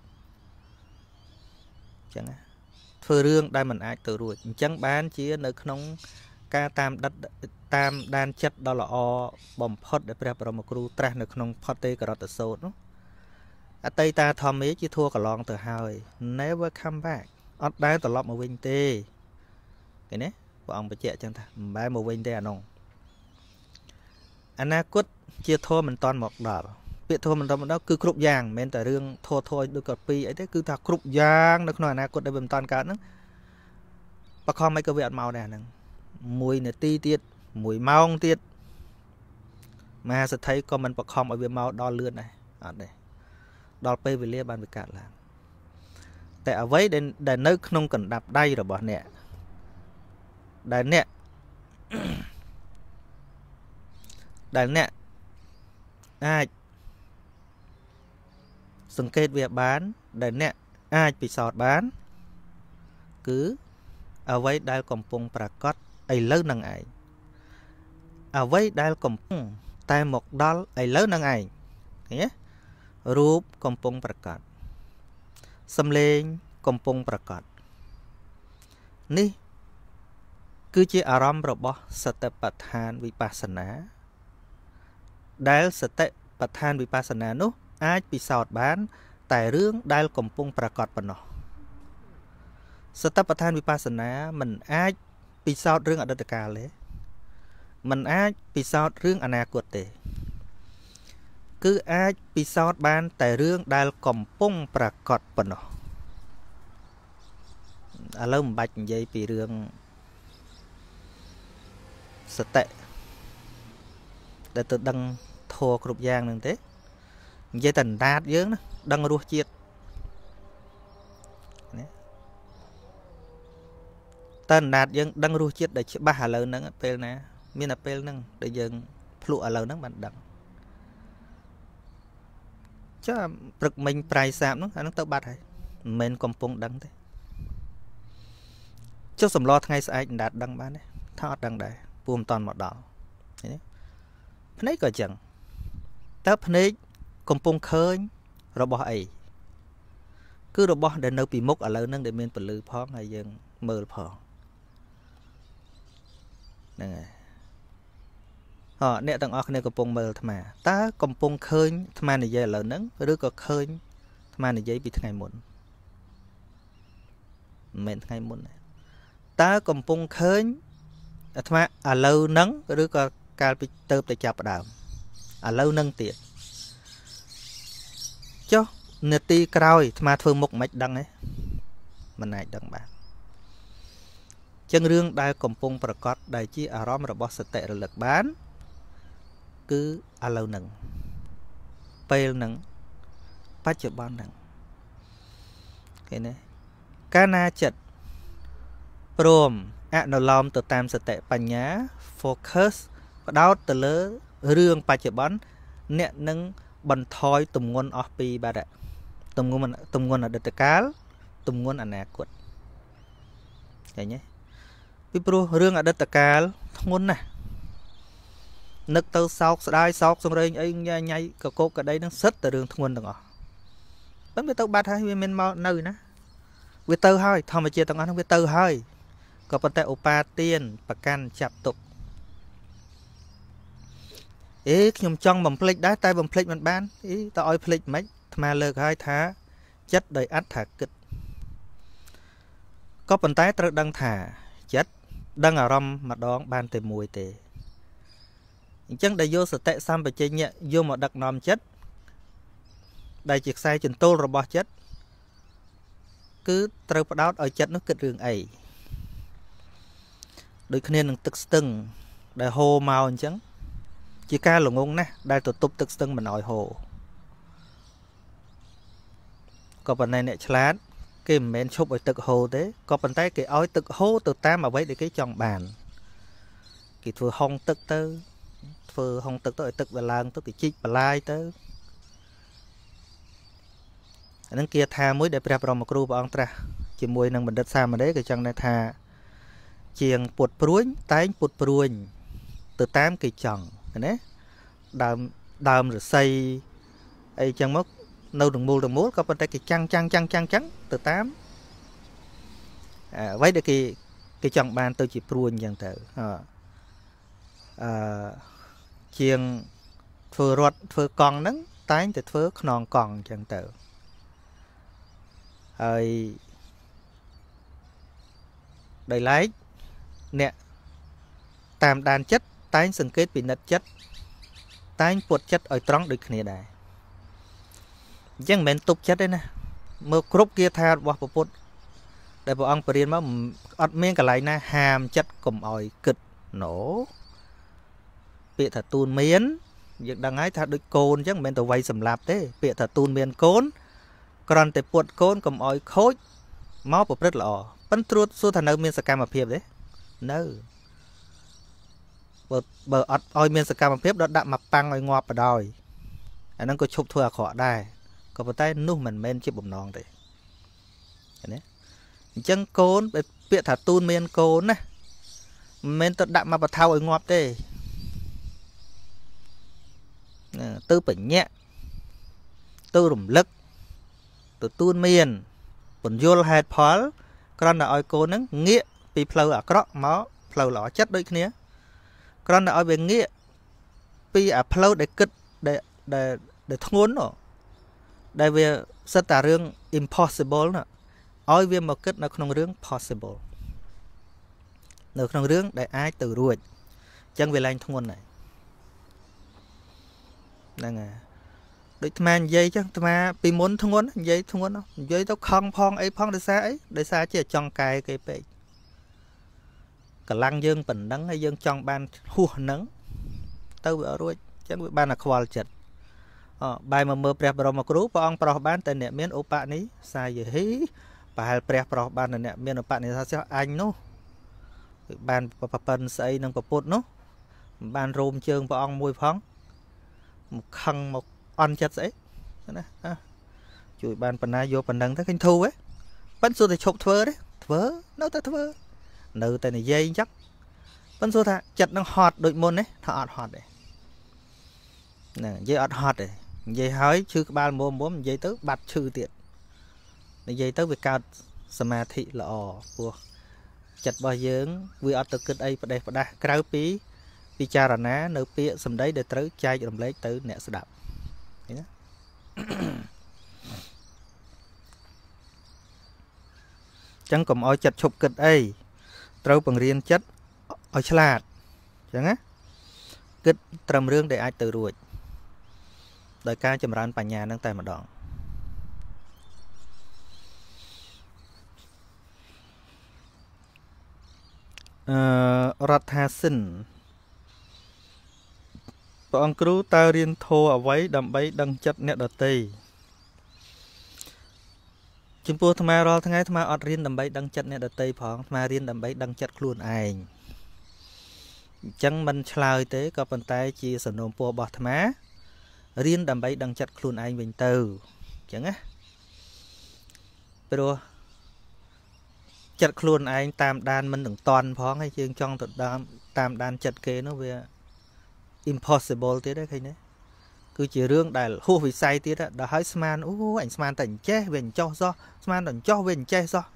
អញ្ចឹងធ្វើរឿងដែលមិនអាចទៅរួចអញ្ចឹងបានជានៅក្នុងការតាមដាន tam đan chất đó là o bom phật để bẹp rồi một cú tra được không phật tây cả đó sốt nó à tây ta thòm ấy chỉ thua cả lon từ hai never come back ở đây từ lọp một vinh tê cái này bọn ông phải chạy chân ta bài một vinh tê à nông anh na quất chia thua mình toàn một đỏ việc thua mình toàn đó cứ cướp giang men tại riêng thua thôi được copy pi ấy thế cứ ta cướp giang được nói na quất đây mình toàn cả nó bác con mấy cái việc màu này nè mùi này ti tiết mùi mong tiết mà sẽ thấy con mình bác con ở việc màu đo lươn này ở đây đo pe về lia bàn về cả là tại ở với đến để nơi không cần đạp đây rồi bỏ nè đây nè đây nè ai sừng kết việc bán đây nè ai bị sọt bán cứ ở với đây còn pung prakot ấy lớn năng ấy ở với đây còn pung tay một đal ấy lớn năng ấy nhéรูป កំពុង ប្រកាស សំឡេង កំពុង ប្រកាស នេះ គឺជា អារម្មណ៍ របស់ សតិប្បដ្ឋាន វិបស្សនា ដែល សតិប្បដ្ឋាន វិបស្សនា នោះ អាច ពិសោធន៍ បាន តែ រឿង ដែល កំពុង ប្រកាស ប៉ុណ្ណោះ សតិប្បដ្ឋាន វិបស្សនា មិន អាច ពិសោធន៍ រឿង អតីតកាល ទេ មិន អាច ពិសោធន៍ រឿង អនាគត ទេ cứ ai bị sót ban tại rương đal cầm pung prakotប៉ុណ្ណោះ ឥឡូវមិនបាច់និយាយពីរឿងសតិដែលទៅដឹងធัวគ្រប់យ៉ាងនឹងទេនិយាយតែអណ្ដាតយើងណាដឹងរសជាតិណាតែអណ្ដាតយើងដឹងរសជាតិដែលច្បាស់ឥឡូវហ្នឹងពេលណាមានតែពេលហ្នឹងដែលយើងភ្លក់ឥឡូវហ្នឹងបានដឹងចាព្រឹកមិញប្រៃសាបនោះអានឹងទៅបាត់ហើយមិនមែនកំពុងដឹងទេចុះសម្លថ្ងៃស្អែកអណ្ដាតដឹងបានទេថាអត់ដឹងដែរពូមិនតន់មកដល់ឃើញទេភ្នែកក៏ចឹងតើភ្នែកកំពុងឃើញរបស់អីគឺរបស់ដែលនៅពីមុខឥឡូវហ្នឹងដែលមានពលឺផងហើយយើងមើលផងហ្នឹងហើយអអ្នកទាំងអស់គ្នាកំពុងមើលអាត្មាតើកំពុងឃើញអាត្មានិយាយឥឡូវហ្នឹងឬក៏ឃើញអាត្មានិយាយពីថ្ងៃមុនមិនមែនថ្ងៃមុនទេតើកំពុងឃើញអាត្មាឥឡូវហ្នឹងឬក៏កាលពីទៅតែចាប់ដើមឥឡូវហ្នឹងទៀតចុះនាទីក្រោយអាត្មាធ្វើមុខមិនដឹងទេមិនអាចដឹងបានចឹងរឿងដែលកំពុងប្រកាសដែលជាអារម្មណ៍របស់សតិរលឹកបានគឺឥឡូវហ្នឹងពេលហ្នឹងបច្ចុប្បន្នហ្នឹងឃើញទេកាលណាចិត្តព្រមអនុលោមទៅតាមសតិបញ្ញា focus ផ្ដោតទៅលើរឿងបច្ចុប្បន្នអ្នកនឹងបន្ថយទម្ងន់អស់ពីបាទទម្ងន់ទម្ងន់អតីតកាលទម្ងន់អនាគតឃើញទេពីព្រោះរឿងអតីតកាលធ្ងន់ណាស់នឹកទៅសោកស្ដាយសោកសង្រេងអីញ៉ៃញ៉ៃកកោកកដីនឹងសិតតែរឿងធ្ងន់ទាំងអស់ប៉ុន្តែវាទៅបាត់ហើយវាមិនមកនៅណាវាទៅហើយធម្មជាតិទាំងអស់ហ្នឹងវាទៅហើយក៏ប៉ុន្តែឧបាទានប្រកាន់ចាប់ទុកអេខ្ញុំចង់បំភ្លេចដែរតែបំភ្លេចមិនបានអីតើឲ្យភ្លេចមិនអាត្មាលើកហើយថាចិត្តដោយអត្ថាគិតក៏ប៉ុន្តែត្រូវដឹងថាចិត្តដឹងអារម្មណ៍ម្ដងបានតែមួយទេអញ្ចឹងដែលយកសតិសម្បជញ្ញៈយកមកដឹកនាំចិត្តដែលជាខ្សែចន្ទោលរបស់ចិត្តគឺត្រូវផ្ដោតឲ្យចិត្តនោះគិតរឿងអីដូចគ្នានឹងទឹកស្ទឹងដែលហូរមកអញ្ចឹងជាការល្ងងណាស់ដែលទៅទប់ទឹកស្ទឹងមិនឲ្យហូរក៏ប៉ុន្តែអ្នកឆ្លាតគេមិនមែនឈប់ឲ្យទឹកហូរទេក៏ប៉ុន្តែគេឲ្យទឹកហូរទៅតាមអ្វីដែលគេចង់បានគេធ្វើហុងទឹកទៅធ្វើហុងទឹកទៅឲ្យទឹកវាឡើងទៅគេជីកបន្លាយទៅអានឹងគាថាមួយដែលព្រះបរមគ្រូព្រះអង្គត្រាស់ជាមួយនឹងបណ្ឌិតសាមណេរក៏ចឹងដែរថាជាងពុតព្រួញតែងពុតព្រួញទៅតាមគេចង់ណាដើមដើមរស័យអីចឹងមកនៅទាំងមូលទាំងមូលក៏ប៉ុន្តែគេចាំងចាំងចាំងចាំងចាំងទៅតាមអ្វីដែលគេគេចង់បានទៅជាព្រួញចឹងទៅ à, chiêng thưa ruột thưa con nắng tái từ thưa non còn chẳng tự ơi đầy lái nè tam đàn chất tái sừng kết bị nứt chất tái buộc chất ở trống được này đây chẳng men tục chất đấy nè mơ cướp kia tha bỏ bột để bọn ông bền mà ọt miếng cả lại na hàm chất cùng ỏi cực nổ bị thật tuôn miến việc đằng ấy thật đôi côn chắc men tàu vay sầm lạp thế bị thật tuôn miến côn còn để buộc côn cùng ỏi khối máu bột rất lò bắn truột số thằng nào miếng sạc cam mà phiền đấy nơ bờ bờ ọt ỏi miếng sạc cam mà phiền đó đạm mặt tăng ỏi ngọt vào đòi anh đang có chụp thua khó đây có một tay nút mình men chiếc bụng non đấy chân côn bị bịa thả tuôn men côn nè men tự đạm mà bật thao ở ngọt đây tư bệnh nhẹ tư rủng lực từ tuôn men bẩn vô hạt pháo con là oi côn nắng nghĩa bị phơi ở cọ máu phơi lỏ chất đôi kia con là oi về nghĩa bị ở phơi để kịch để để để thốn rồi đây về rất là riêng impossible nè oi về một kết nó không riêng possible nó không riêng để ai từ ruột chẳng về lành thôn này đang à đôi tham dây chứ tham bị muốn thôn dây thôn không dây tao không phong ấy phong để xa ấy để xa chỉ trong cài cái bệ cả lăng dương bình đắng hay dương trong ban hùa nắng tao ở ruột chẳng bị ban là khoa chật bài mà mơ prep mà cứu ông pro ban tên nè miền ốp bạn ấy sai gì hết bài prep pro ban nè miền ốp bạn này sao anh nó ban papan xây nâng paput nó ban rôm chương vào ông môi phóng một khăn một on chất ấy chui ban pan na vô pan đằng thấy kinh thu ấy vẫn số thì chụp thơ đấy thơ nó ta thơ nữ tay này dây chắc vẫn số thà chặt đang hot đội môn đấy thọ hot đấy nè dây hot đấy dây hói chưa ba mồm bốn dây tới bạch chư tiện dây tới việc cao sma thị lọ của chặt bao dưỡng vì ở từ kinh ấy và đây và đây cái pí pí cha là ná nợ pí sầm đấy để tới chai làm lấy tới nẹt sẽ đạp chẳng còn oi chặt chụp kinh ấy trâu bằng riêng chất oi chlat chẳng á kích trầm rương để ai từ ruột đời ca chầm ran bà nhà nâng tay mà đòn Ratha Sin bọn cứu ta riêng thô ở váy đầm bấy đăng chất nét đợt tì chúng tôi tham gia rồi tháng ngày tham gia ọt riêng đầm bấy đăng chất nét đợt tì phỏng tham gia riêng đầm bấy đăng chất luôn ảnh chẳng mình chơi tế có bàn tay chia sẻ nôm po bọt tham gia riêng đầm bấy đăng chất luôn ảnh bình từ chẳng á pero chặt luôn anh tam đan mình đừng toàn phó hay chương trong thật đam tam đan chặt kế nó về impossible thế đấy này cứ chỉ riêng đại hô vì sai tiết đó đã hỏi sman ô anh sman tỉnh che về cho do sman tỉnh cho về che do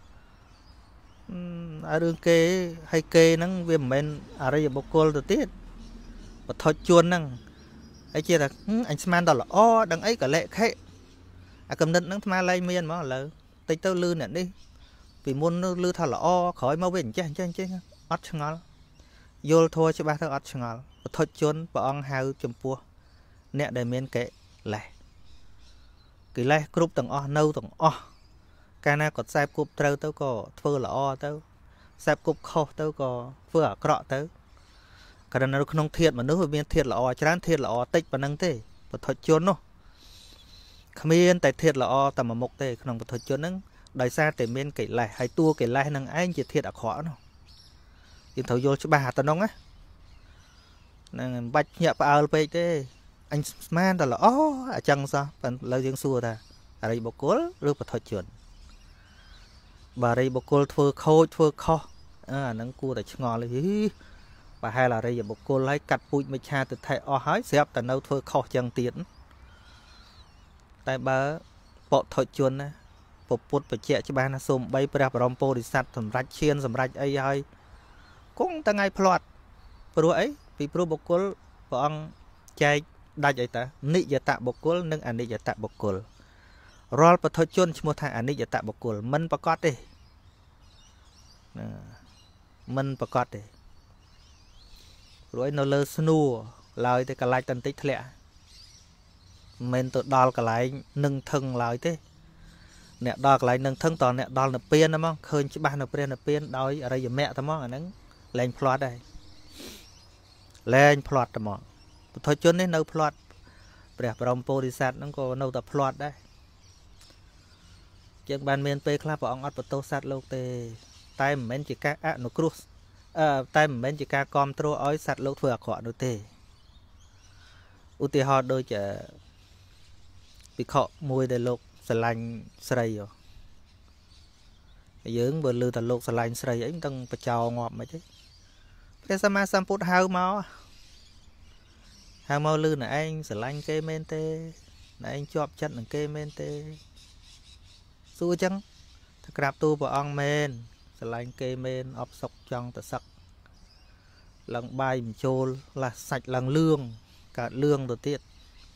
ở đường kê hay kê nắng về mình ở đây bọc cô từ tiết và thôi chuồn năng ấy chia là anh sman đó là o đằng ấy cả lệ khệ à cầm định nắng tham lai miên mà là tây tơ lư nè đi vì muốn lư thà là o khỏi mau về che che che ót ngon vô thôi cho ba thằng ót ngon thôi chốn bà ông hao chấm pua nè để miên kệ lại cái này group tầng o nâu tầng o cái này còn sai cúp trâu tao có phơ là o tao sai cúp khô tao có phơ ở cọ tao cái này nó không thiệt mà nếu mà miên thiệt là o chán thiệt là o tích và năng thế và thôi chốn nó miên tại thiệt là o tầm mà một tê không có thôi chốn nắng đại xa để miên kệ lại hay tua kệ lại năng anh chỉ thiệt ở khó nó nhưng thầu vô cho bà tao nóng á bạch nhẹ vào về thế anh man là ó ở chân sao phần lâu dương xua ta ở đây bọc cố rước vào thời chuyển bà đây bọc cô thưa khôi thưa kho à nắng cua tại ngò lấy và hay là đây bọc cô lấy cắt bụi mấy cha từ thầy o hái xếp tại đâu thưa kho chân tiến tại bà bộ thời chuyển á bộ bút phải chạy cho bà nó xôm bay ra vào rompo đi sạt thầm rạch chiên thầm rạch ai ai cũng ta ngay plot rồi ấy ពីព្រោះបុគ្គលព្រះអង្គចែកដាច់អីតានិយតបុគ្គលនិងអនិយតបុគ្គលរាល់បុថុជនឈ្មោះថាអនិយតបុគ្គលមិនប្រកបទេមិនប្រកបទេព្រោះឯនៅលើស្នួរឡើយតែកន្លែងតន្តិចធ្លាក់មិនទៅដល់កន្លែងនឹងថឹងឡើយទេអ្នកដល់កន្លែងនឹងថឹងតអ្នកដល់នៅពៀនហ្មងឃើញច្បាស់នៅព្រះនៅពៀនដោយអរិយមគ្គតែហ្មងអាហ្នឹងលែងផ្្លាត់ដែរលែងផ្្លាត់តែហ្មងពុទ្ធជននេះនៅផ្្លាត់ព្រះបរមពោធិសត្វហ្នឹងក៏នៅតែផ្្លាត់ដែរជាងបានមានពេលខ្លះព្រះអង្គអត់បន្ទោសសត្វលោកទេតែមិនមែនជាការអនុគ្រោះអឺតែមិនមែនជាការគ្រប់គ្រងឲ្យសត្វលោកធ្វើអាក្រក់នោះទេឧទាហរណ៍ដូចភិក្ខុមួយដែលលោកស្រឡាញ់ស្រីយើងបើលើតែលោកស្រឡាញ់ស្រីអីមិនដឹងបចោងាប់មិនទេព្រះសម្មាសម្ពុទ្ធហៅមកហៅមកលឺណែឯងស្រឡាញ់គេមែនទេណែឯងជាប់ចិត្តនឹងគេមែនទេសួរអញ្ចឹងថាក្រាបទូលព្រះអង្គមែនស្រឡាញ់គេមែនអបសុកចង់ទៅសឹកឡើងបាយបញ្ចូលឡាស់សាច់ឡើងលឿងកើតលឿងទៅទៀត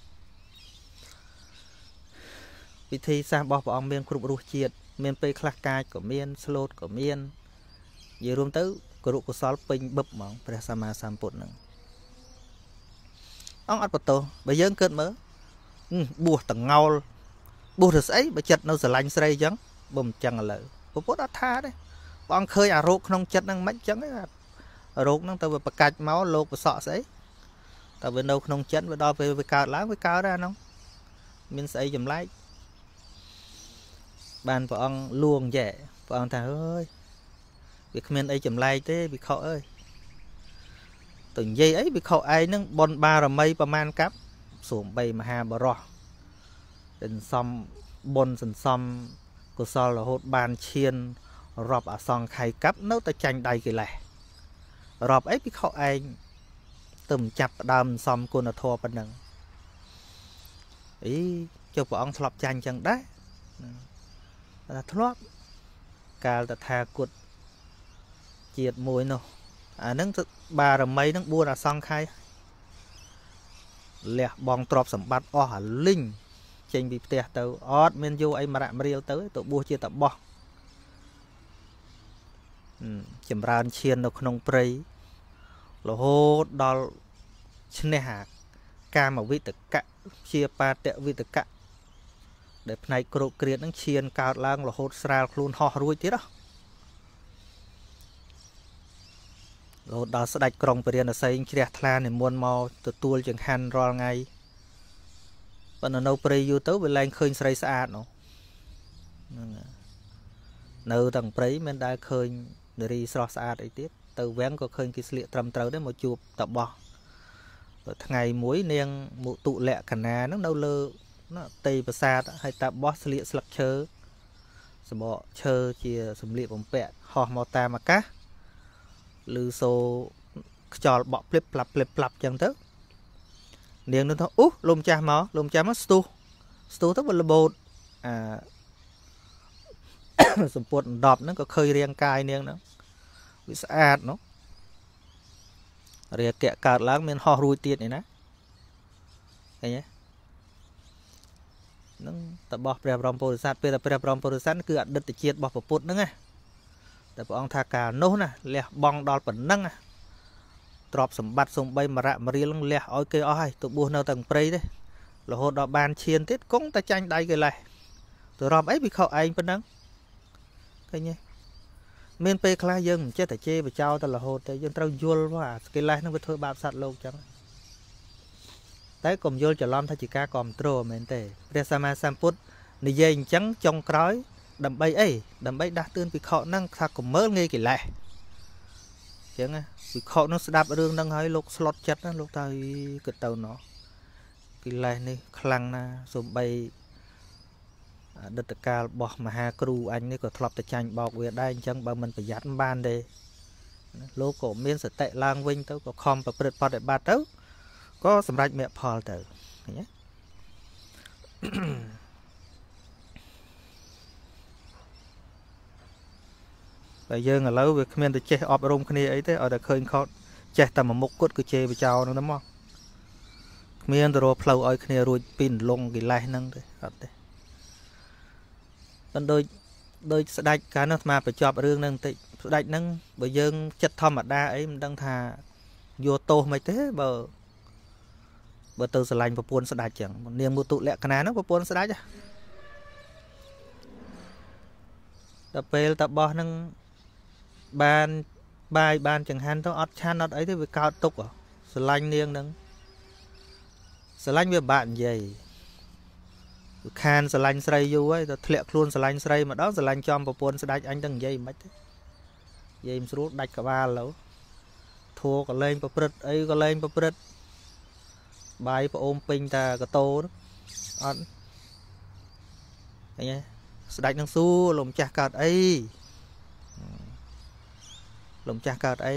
វិធីសាស្ត្ររបស់ព្រះអង្គមានគ្រប់រសជាតិមានពេលខ្លះកាចក៏មានស្លូតក៏មាននិយាយរួមទៅគរុកុសលពេញបឹបហ្មងព្រះសម្មាសម្ពុទ្ធហ្នឹងអង្គអត់បន្ទោសបើយើងគិតមើលបួសតងោលបួសទៅស្អីបើចិត្តនៅស្រឡាញ់ស្រីអញ្ចឹងបើមិនចឹងឥឡូវពុទ្ធអត់ថាទេព្រះអង្គឃើញអារោគក្នុងចិត្តហ្នឹងមិនអញ្ចឹងទេរោគហ្នឹងទៅវាប្រកាច់មកលោកប្រសក់ស្អីតែវានៅក្នុងចិត្តវាដល់ពេលវាកើតឡើងវាកើតដែរអាហ្នឹងមានស្អីចម្លែកបានព្រះអង្គលួងចែព្រះអង្គថាអើយវាគ្មានអីចម្លែកទេវិខអើយទៅនិយាយអីវិខឯងហ្នឹងបនបារមីប្រមាណកាប់សូមបីមហាបរោះសន្សំបុណ្យសន្សំកុសលរហូតបានឈានរាប់អសង្ខ័យកាប់នៅតែចាញ់ដៃកិលេសរាប់អីវិខឯងទៅមិនចាប់ផ្ដើមសំគុណធម៌ប៉ុណ្ណឹងអីចុះព្រះអង្គធ្លាប់ចាញ់ចឹងដែរថាធ្លាប់កាលតថាគតជាតិមួយនោះអាហ្នឹងបារមីហ្នឹងបួនអសង្ខ័យលះបងទ្រព្យសម្បត្តិអស់អាលីងចេញពីផ្ទះទៅអត់មានយកអីមរៈមរៀលទៅទៅបួសជាតបោះចម្រើនឈាននៅក្នុងព្រៃរហូតដល់ឈ្នះអាកាមវិតកៈជាបាតវិតកៈដែលផ្នែកគ្រោកគ្រៀតហ្នឹងឈានកើតឡើងរហូតស្រាលខ្លួនហោះរួចទៀតហ៎រហូតដល់ស្ដេចក្រុងពរាណសីជ្រះថ្លានិមន្តមកទទួលចង្ហាន់រាល់ថ្ងៃប៉ុន្តែនៅព្រៃយូរទៅវាឡើងឃើញស្រីស្អាតនោះហ្នឹងនៅទាំងព្រៃមិនដែលឃើញនារីស្រស់ស្អាតអីទៀតទៅវាំងក៏ឃើញគេស្លៀកត្រឹមត្រូវដែរមកជួបតបោះថ្ងៃមួយនាងមុទុលក្ខណាហ្នឹងនៅលើទេប្រាសាទហើយតាបោះស្លៀកស្លឹកឈើសម្បកឈើជាសម្លៀកបំពាក់ហោះមកតាមអាកាសឬសូខ្យល់បក់ភ្លិបផ្លាប់ភ្លិបផ្លាប់ចឹងទៅនាងនឹងថាអូលោកម្ចាស់មកលោកម្ចាស់មកស្ទុះស្ទុះទៅបលបោតអាសម្ពុតដប់ហ្នឹងក៏ឃើញរាងកាយនាងហ្នឹងវាស្អាតនោះរាគៈកើតឡើងមានហោះរួចទៀតនេះណាឃើញទេនឹងតបោះព្រះបរមពុទ្ធសាសនាពេលតែព្រះបរមពុទ្ធសាសនាគឺអតីតជាតិរបស់ពុទ្ធហ្នឹងណាតែព្រះអង្គថាកាលនោះណាលះបង់ដល់ប៉ុណ្ណឹងណាទ្រព្យសម្បត្តិសំបីមរៈមរៀលលះឲ្យគេអស់ហើយទៅបួសនៅទាំងព្រៃទេរហូតដល់បានឈានទៀតគង់តែចាញ់ដៃគេលេះទៅរាប់អីវិខឯងប៉ុណ្ណឹងឃើញទេមានពេលខ្លះយើងមិនចេះតែជេរបចោលទៅរហូតទេយើងត្រូវយល់ว่าគេលេះហ្នឹងវាធ្វើបាបសត្វលោកចឹងតែកុំយល់ច្រឡំថាជាការគ្រប់គ្រងមែនទេព្រះសម្មាសម្ពុទ្ធនិយាយអញ្ចឹងចុងក្រោយដើម្បីអីដើម្បីដាស់តឿនភិក្ខុហ្នឹងថាកុំមើលងាយកិលេសអញ្ចឹងភិក្ខុហ្នឹងស្ដាប់រឿងហ្នឹងហើយលោកស្លុតចិត្តណាលោកទៅគិតទៅណោះកិលេសនេះខ្លាំងណាស់សំបីអតីតកាលរបស់មហាគ្រូអញនេះក៏ធ្លាប់តែចាញ់បោកវាដែរអញ្ចឹងបើមិនប្រយ័ត្នមិនបានទេលោកក៏មានសតិឡើងវិញទៅក៏ខំប្រព្រឹត្តបដិបត្តិទៅក៏សម្រេចមគ្គផលទៅឃើញទេតែយើងឥឡូវវាគ្មានទៅចេះអប់រំគ្នាអីទេឲ្យតែឃើញខុសចេះតែមួយមុខគាត់គឺជេរបចោហ្នឹងទៅមកគ្មានទៅរកផ្លូវឲ្យគ្នារួចពីលងកិលេសហ្នឹងទេអត់ទេដល់ដូចដូចស្ដេចកាលនោះអាត្មាបញ្ចប់រឿងហ្នឹងបន្តិចស្ដេចហ្នឹងបើយើងចិត្តធម្មតាអីមិនដឹងថាយកទោសមិនទេបើបើទៅស្រឡាញ់ប្រពន្ធស្ដេចចឹងនាងមុទុលក្ខណៈហ្នឹងប្រពន្ធស្ដេចដល់ពេលតបោះហ្នឹងបានបាយបានចង្ហាន់ទៅអត់ឆានអត់អីទេវាកើតទុកស្រឡាញ់នាងហ្នឹងស្រឡាញ់វាបាក់និយាយខានស្រឡាញ់ស្រីយូរហើយទៅធ្លាក់ខ្លួនស្រឡាញ់ស្រីម្ដងស្រឡាញ់ចំប្រពន្ធស្ដេចអញទៅនិយាយមិនទេនិយាយមិនស្រួលដាច់ក្បាលឡូវធัวក៏លេងប្រព្រឹត្តអីក៏លេងប្រព្រឹត្តបាយប្អូនពេញតាកតោអត់ឃើញទេស្ដេចនឹងសួរលោកម្ចាស់កើតអីលោកម្ចាស់កើតអី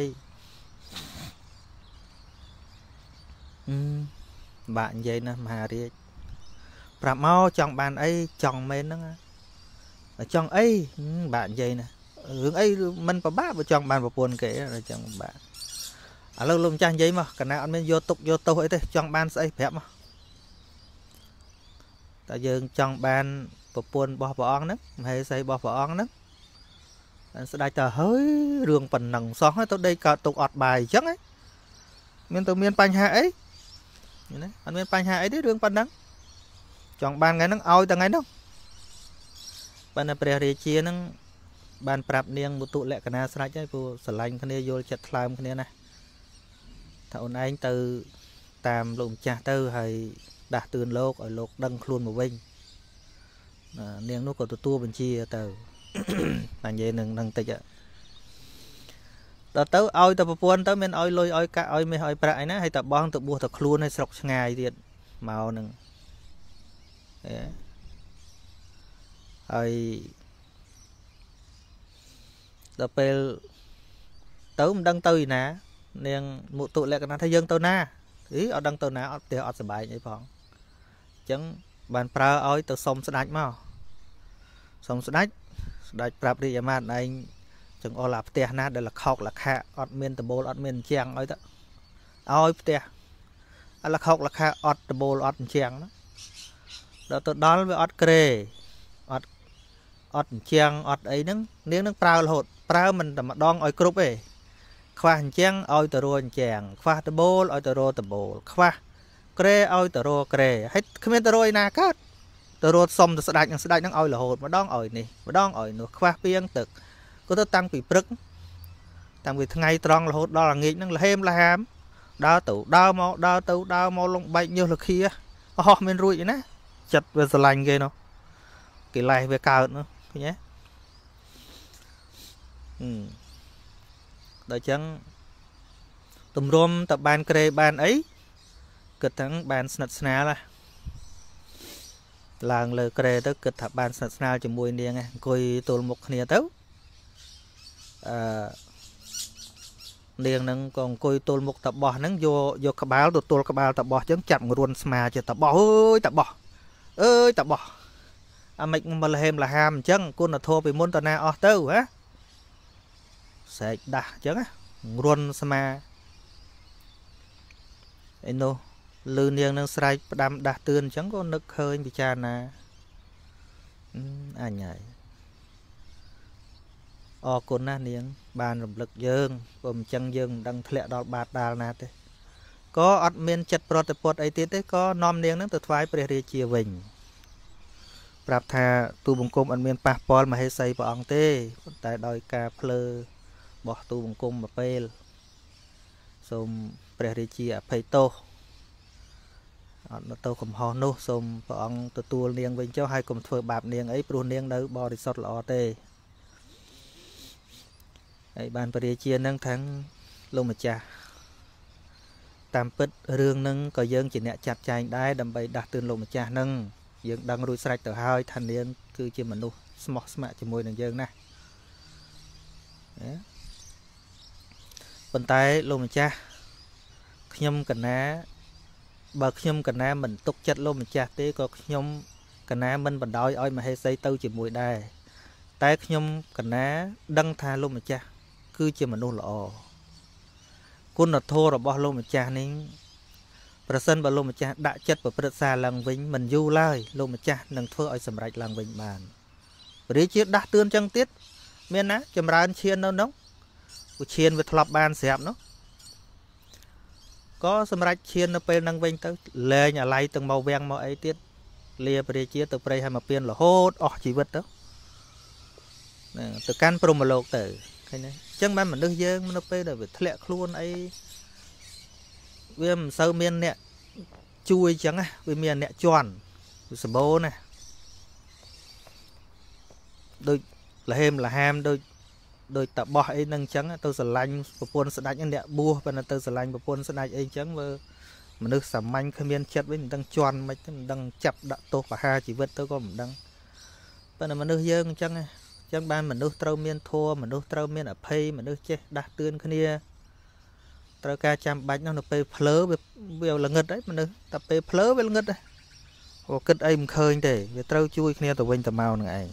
អឺបាក់និយាយណាមហារាជប្រាប់មកចង់បានអីចង់មែនហ្នឹងចង់អីបាក់និយាយណារឿងអីមិនប្របាកបើចង់បានប្រពន្ធគេចង់បាក់ឥឡូវលោកម្ចាស់និយាយមកកណាអត់មានយកទុកយកទោសអីទេចង់បានស្អីប្រាប់មកតែយើងចង់បានប្រពន្ធរបស់ព្រះអង្គហ្នឹងមហេសីរបស់ព្រះអង្គហ្នឹងស្ដេចតើហើយរឿងប៉ុណ្ណឹងសោះទៅដេកកើតទុកអត់បាយអញ្ចឹងហ៎មានទៅមានបញ្ហាអីណាអត់មានបញ្ហាអីទេរឿងប៉ុណ្ណឹងចង់បានថ្ងៃហ្នឹងឲ្យតែថ្ងៃហ្នឹងបានតែព្រះរាជាហ្នឹងបានប្រាប់នាងមុទុលក្ខណៈស្រេចហើយព្រោះស្រឡាញ់គ្នាយល់ចិត្តថ្លើមគ្នាណាថាអូនឯងទៅតាមលោកម្ចាស់ទៅហើយដាស់តឿនលោកឲ្យលោកដឹងខ្លួនមកវិញនាងនោះក៏ទទួលបញ្ជាទៅតែនិយាយនឹងនឹងតិចដល់ទៅឲ្យតែប្រពន្ធទៅមានឲ្យលុយឲ្យកាក់ឲ្យមាសឲ្យប្រាក់អីណាហើយតែបងទៅបួសតែខ្លួនឲ្យស្រុកឆ្ងាយទៀតមកនឹងហើយដល់ពេលទៅមិនដឹងទៅឯណានាងមុទុលក្ខណៈថាយើងទៅណាអីអត់ដឹងទៅណាអត់ផ្ទះអត់សុបាយអីផងអញ្ចឹងបានប្រើឲ្យទៅសុំស្ដេចមកសុំស្ដេចស្ដេចប្រាប់រាជអាមាត្យឯងចង្អុលអាផ្ទះណាដែលលខោកលខាអត់មានដបូលអត់មានអញ្ចាំងឲ្យទៅឲ្យផ្ទះអាលខោកលខាអត់ដបូលអត់អញ្ចាំងដល់ទៅដល់វាអត់ក្រេអត់អត់អញ្ចាំងអត់អីហ្នឹងនាងនឹងប្រើរហូតប្រើមិនតែម្ដងឲ្យគ្រប់ទេខ្វះអញ្ចឹងឲ្យទៅរអញ្ចឹងខ្វះដបូលឲ្យទៅរដបូលខ្វះក្រេឲ្យទៅរក្រេហើយគ្មានទៅរឯណាកើតទៅរត់សុំទៅស្ដេចនឹងស្ដេចនឹងឲ្យរហូតម្ដងឲ្យនេះម្ដងឲ្យនោះខ្វះពីងទឹកក៏ទៅតាំងពីព្រឹកតាំងពីថ្ងៃត្រង់រហូតដល់ល្ងាចនឹងលហេមលហាមដើរទៅដើរមកដើរទៅដើរមកលងបែកញើសលខាអស់មានរួចឯណាចិត្តវាស្រឡាញ់គេនោះកិលេសវាកើតនោះឃើញទេអឺដល់ចឹងទម្រាំតបានក្រេបានអីគិតទាំងបានស្និទ្ធស្នាលណាឡើងលើក្រេទៅគិតថាបានស្និទ្ធស្នាលជាមួយនាងអង្គុយទល់មុខគ្នាទៅអឺនាងហ្នឹងក៏អង្គុយទល់មុខតបោះហ្នឹងយកយកក្បាលទៅទល់ក្បាលតបោះចឹងចាប់ងរួនស្មាជាតបោះអើយតបោះអើយតបោះអាម៉េចមកលហេមលហាមអញ្ចឹងគុណធម៌ពីមុនតណាអស់ទៅហ៎ស្រែកដាស់អញ្ចឹងរុនស្មាឯនោះលឺនាងនឹងស្រែកផ្ដាំដាស់តឿនអញ្ចឹងក៏នឹកឃើញពិចារណាអញហើយអរគុណណាស់នាងបានរំលឹកយើងព្រោះអញ្ចឹងយើងមិនដឹងធ្លាក់ដល់បាតដាលណាទេក៏អត់មានចិត្តប្រតិពត្តិអីទៀតទេក៏នាំនាងនឹងទៅថ្វាយព្រះរាជាវិញប្រាប់ថាទូបង្គំអត់មានប៉ះពាល់មហេសីព្រះអង្គទេប៉ុន្តែដោយការភ្លើបោះទូបង្គំមកពេលសូមព្រះរាជាអភ័យទោសអត់ទៅកំហុសនោះសូមព្រះអង្គទទួលនាងវិញចុះហើយកុំធ្វើបាបនាងអីព្រោះនាងនៅបរិសុទ្ធល្អទេហើយបានព្រះរាជានឹងថាំងលោកម្ចាស់តាមពិតរឿងនឹងក៏យើងជាអ្នកចាត់ចែងដែរដើម្បីដាស់តឿនលោកម្ចាស់នឹងយើងដឹងរួចស្រេចទៅហើយថានាងគឺជាមនុស្សស្មោះស្ម័គ្រជាមួយនឹងយើងណាប៉ុន្តែលោកម្ចាស់ខ្ញុំកណាបើខ្ញុំកណាមិនទុកចិត្តលោកម្ចាស់ទេក៏ខ្ញុំកណាមិនបណ្ដោយឲ្យមហេសីទៅជាមួយដែរតែខ្ញុំកណាដឹងថាលោកម្ចាស់គឺជាមនុស្សល្អគុណធម៌របស់លោកម្ចាស់នេះប្រសិនបើលោកម្ចាស់ដាក់ចិត្តប្រព្រឹត្តសារឡើងវិញមិនយូរឡើយលោកម្ចាស់នឹងធ្វើឲ្យសម្រេចឡើងវិញបានព្រះរាជាដាស់តឿនចឹងទៀតមានណាចម្រើនឈាននៅនោះឧឈានវាធ្លាប់បានស្រាប់នោះក៏សម្រេចឈាននៅពេលហ្នឹងវិញទៅលែងអាឡ័យទាំងមកវាំងមកអីទៀតលាព្រះរាជាទៅព្រៃហើយមកពៀនរហូតអស់ជីវិតទៅទៅកាន់ព្រហ្មលោកទៅឃើញទេអញ្ចឹងបានមនុស្សយើងនៅពេលដែលវាធ្លាក់ខ្លួនអីវាមិនសូវមានអ្នកជួយអញ្ចឹងណាវាមានអ្នកជន់វាសម្បូរណាដូចលហេមលហាមដូចដូចតបោះអីហ្នឹងអញ្ចឹងទៅស្រឡាញ់ប្រពន្ធស្ដេចអ្នកបួសប៉ុន្តែទៅស្រឡាញ់ប្រពន្ធស្ដេចអីអញ្ចឹងមើលមនុស្សសាមញ្ញគ្មានចិត្តវិញមិនដឹងជន់មិនមិនដឹងចាប់ដាក់ទោសប្រហារជីវិតទៅក៏មិនដឹងប៉ុន្តែមនុស្សយើងអញ្ចឹងអញ្ចឹងបានមនុស្សត្រូវមានធម៌មនុស្សត្រូវមានអភ័យមនុស្សចេះដាស់តឿនគ្នាត្រូវការចាំបាច់នោះនៅពេលភ្លើវាវាល្ងឹតហើយមនុស្សតែពេលភ្លើវាល្ងឹតហ៎គិតអីមិនឃើញទេវាត្រូវជួយគ្នាទៅវិញទៅមកនឹងឯង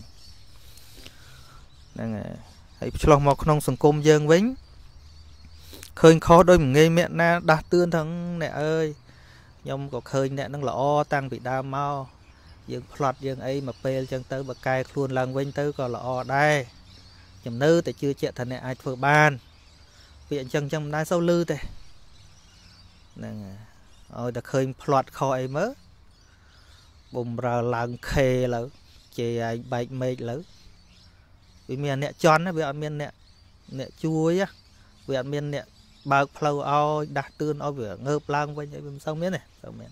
ហ្នឹងហើយហើយឆ្លោះមកក្នុងសង្គមយើងវិញឃើញខុសដោយមិនងាយអ្នកណាដាស់តឿនថាអ្នកអើយខ្ញុំក៏ឃើញអ្នកនឹងល្អតាំងពីដើមមកយើងផ្្លាត់យើងអីមកពេលអញ្ចឹងទៅបើកែខ្លួនឡើងវិញទៅក៏ល្អដែរខ្ញុំនៅតែជឿជាក់ថាអ្នកអាចធ្វើបានវាអញ្ចឹងអញ្ចឹងមិនដែរសូវលឺទេហ្នឹងហើយឲ្យតែឃើញផ្្លាត់ខុសអីមើលបំរើឡើងខេលើជេរឯងបែកមេឃលើវាមានអ្នកជន់វាអត់មានអ្នកអ្នកជួយវាអត់មានអ្នកបើកផ្លូវឲ្យដាស់តឿនឲ្យវាងើបឡើងវិញអីវាមិនសូវមានទេសូវមាន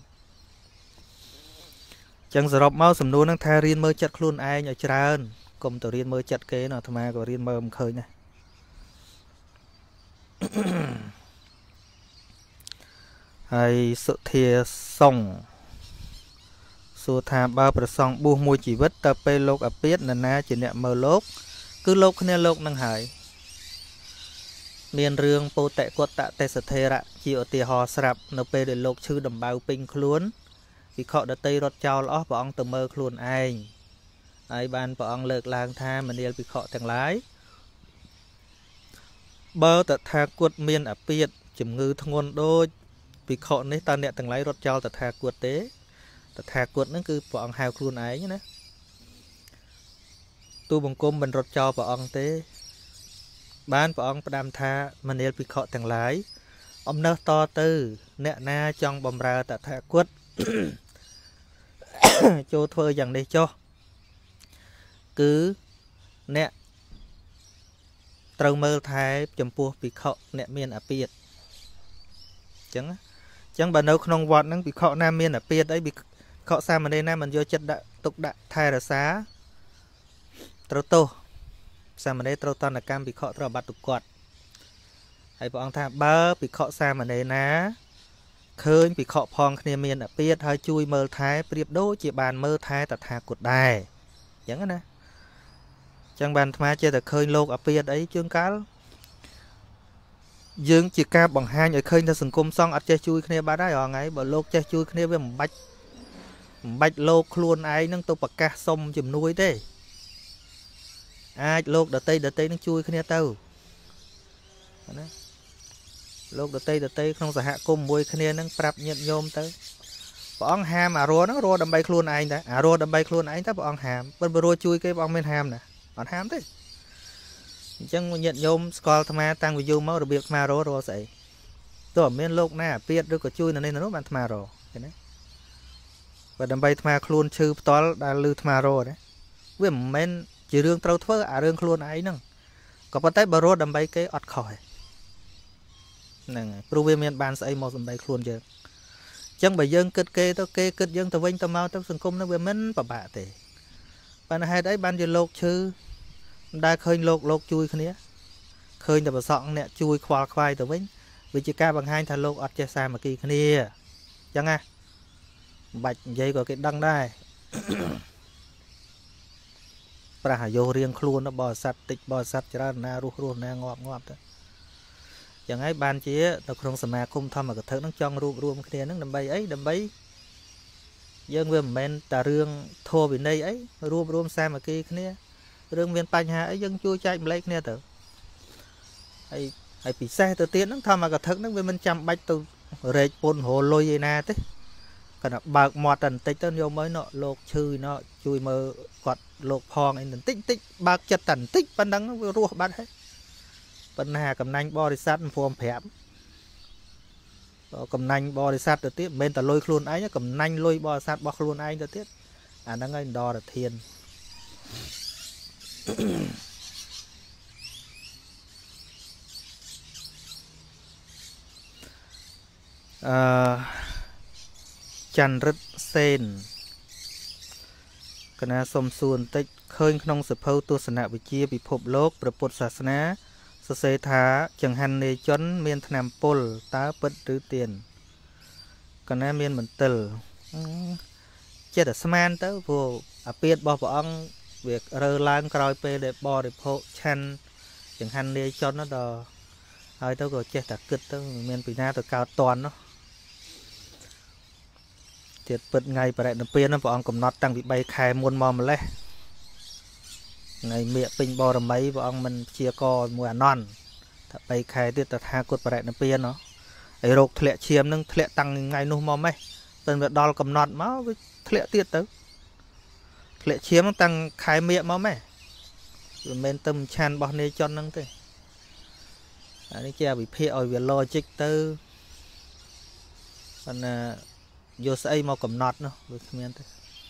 ចឹងសរុបមកសំណួរហ្នឹងថារៀនមើលចិត្តខ្លួនឯងឲ្យច្រើនកុំទៅរៀនមើលចិត្តគេណាអាត្មាក៏រៀនមើលមិនឃើញដែរហើយសុធាសុងសួរថាបើប្រសងបួសមួយជីវិតតើពេលលោកអាពាតនរណាជាអ្នកមើលលោកគឺលោកគ្នាលោកនឹងហើយមានរឿងពោតិកតទេសធេរៈជាឧទាហរណ៍ស្រាប់នៅពេលដែលលោកឈឺដំបៅពេញខ្លួនវិខដតីរត់ចោលអស់ព្រះអង្គទៅមើលខ្លួនឯងហើយបានព្រះអង្គលើកឡើងថាមនាលវិខទាំងឡាយបើតថាគតមានអាពាតជំងឺធ្ងន់ដូចវិខនេះតើអ្នកទាំងឡាយរត់ចោលតថាគតទេតថាគតហ្នឹងគឺព្រះអង្គហៅខ្លួនឯងណាទូបង្គំមិនរត់ចោលព្រះអង្គទេបានព្រះអង្គផ្ដាំថាមនាលភិក្ខុទាំងឡាយអំណើសតទៅអ្នកណាចង់បំរើតថាគតចូលធ្វើយ៉ាងនេះចុះគឺអ្នកត្រូវមើលថែចំពោះភិក្ខុអ្នកមានអាពាធអញ្ចឹងអញ្ចឹងបើនៅក្នុងវត្តហ្នឹងភិក្ខុណាមានអាពាធអីភិក្ខុសាមណេរណាមិនយកចិត្តដាក់ទុកដាក់ថែរក្សាត្រូវទោសសាមណេរត្រូវតន្តកម្មភិក្ខុត្រូវអាបត្តិទុក្ខត់ហើយព្រះអង្គថាបើភិក្ខុសាមណេរណាឃើញភិក្ខុផងគ្នាមានអាពាធហើយជួយមើលថែប្រៀបដូចជាបានមើលថែតថាគតដែរអញ្ចឹងណាអញ្ចឹងបានអាត្មាចេះតែឃើញលោកអាពាធអីជួនកាលយើងជាការបង្ហាញឲ្យឃើញថាសង្គមសង្ឃអត់ចេះជួយគ្នាបាត់ហើយរហងៃបើលោកចេះជួយគ្នាវាមិនបាច់មិនបាច់លោកខ្លួនឯងនឹងទៅប្រកាសសុំជំនួយទេអាចលោកដតីដតីនឹងជួយគ្នាទៅណាលោកដតីដតីក្នុងសហគមន៍មួយគ្នានឹងប្រាប់ញាតិញោមទៅព្រះអង្គហាមអារោហ្នឹងរោដើម្បីខ្លួនឯងតែអារោដើម្បីខ្លួនឯងតែព្រះអង្គហាមប៉ុន្តែរោជួយគេព្រះអង្គមានហាមណាអត់ហាមទេអញ្ចឹងញាតិញោមស្គាល់អាត្មាតាំងពីយូរមករបៀបអាត្មារោរោស្អីទោះមានលោកណាអាពាធឬក៏ជួយនៅនេះនៅនោះបានអាត្មារោឃើញទេបើដើម្បីអាត្មាខ្លួនឈឺផ្ទាល់ដែលលឺអាត្មារោណាវាមិនមែនជារឿងត្រូវធ្វើអារឿងខ្លួនឯងហ្នឹងក៏ប៉ុន្តែបើរត់ដើម្បីគេអត់ខុសទេហ្នឹងហើយព្រោះវាមានបានស្អីមកសម្ដីខ្លួនយើងអញ្ចឹងបើយើងគិតគេទៅគេគិតយើងទៅវិញទៅមកទៅសង្គមហ្នឹងវាមិនពិបាកទេប៉ុន្តែហេតុអីបានជាលោកឈឺមិនដែលឃើញលោកលោកជួយគ្នាឃើញតែប្រសក់អ្នកជួយខ្វល់ខ្វាយទៅវិញវាជាការបង្ហាញថាលោកអត់ចេះសាមគ្គីគ្នាអញ្ចឹងណាមិនបាច់និយាយក៏គេដឹងដែរប្រះអាយុរៀងខ្លួនបរិស័ទតិចបរិស័ទច្រើនណារស់រស់ណាងាប់ងាប់ទៅចឹងហើយបានជានៅក្នុងសមាគមធម្មកថានឹងចង់រួបរวมគ្នានឹងដើម្បីអីដើម្បីយើងវាមិនមែនតែរឿងធម៌វិន័យអីរួបរวมសាមគ្គីគ្នារឿងមានបញ្ហាអីយើងជួយចែកម្លែកគ្នាទៅហើយហើយពិសេសទៅទៀតហ្នឹងធម្មកថាហ្នឹងវាមិនចាំបាច់ទៅរែកពុនរលុយឯណាទេគាត់បើកមាត់តែបន្តិចទៅយកមកណោលោកឈឺណោជួយមើលគាត់លោកផងអីបន្តិចបន្តិចបើកចិត្តតែបន្តិចប៉ុណ្ណឹងវារស់បាត់ហើយប៉ុន្តែកំណាញ់បរិស័ទមិនព្រមប្រាប់កំណាញ់បរិស័ទទៅទៀតមិនមែនតែលុយខ្លួនឯងកំណាញ់លុយបរិស័ទរបស់ខ្លួនឯងទៅទៀតអាហ្នឹងហើយដរធានអឺចន្ទរិទ្ធសេនកណាសុំសួរបន្តិចឃើញក្នុងសភៅទស្សនវិជ្ជាពិភពលោកព្រះពុទ្ធសាសនាសរសេរថាចង្ហាន់នេជនមានថ្នាំពុលតើពិតឬទៀនកណាមានមន្ទិលចិត្តតែស្មានទៅព្រោះអាពាធរបស់ព្រះអង្គវារើឡើងក្រោយពេលដែលបរិភោគឆាន់ចង្ហាន់នេជនដល់ហើយទៅក៏ចេះតែគិតទៅមានពីណាទៅកើតតន់នោះទៀតពិតថ្ងៃបរិនិព្វានហ្នឹងព្រះអង្គកំណត់តាំងពីបីខែមុនមកម្លេះថ្ងៃមៀកពេញបរមីព្រះអង្គមិនព្យាករមួយអានន្ទថាបីខែទៀតតថាគតបរិនិព្វានហ៎ហើយរោគធ្លាក់ឈាមហ្នឹងធ្លាក់តាំងថ្ងៃនោះមកម៉េះពេលវាដល់កំណត់មកវាធ្លាក់ទៀតទៅធ្លាក់ឈាមតាំងខែមៀកមកម៉េះវាមិនមែនទៅឆានរបស់នេជនហ្នឹងទេអានេះជាវិភាគឲ្យវា logic ទៅប៉ុន្តែយកស្អីមកកំណត់នោះវាគ្មានទេ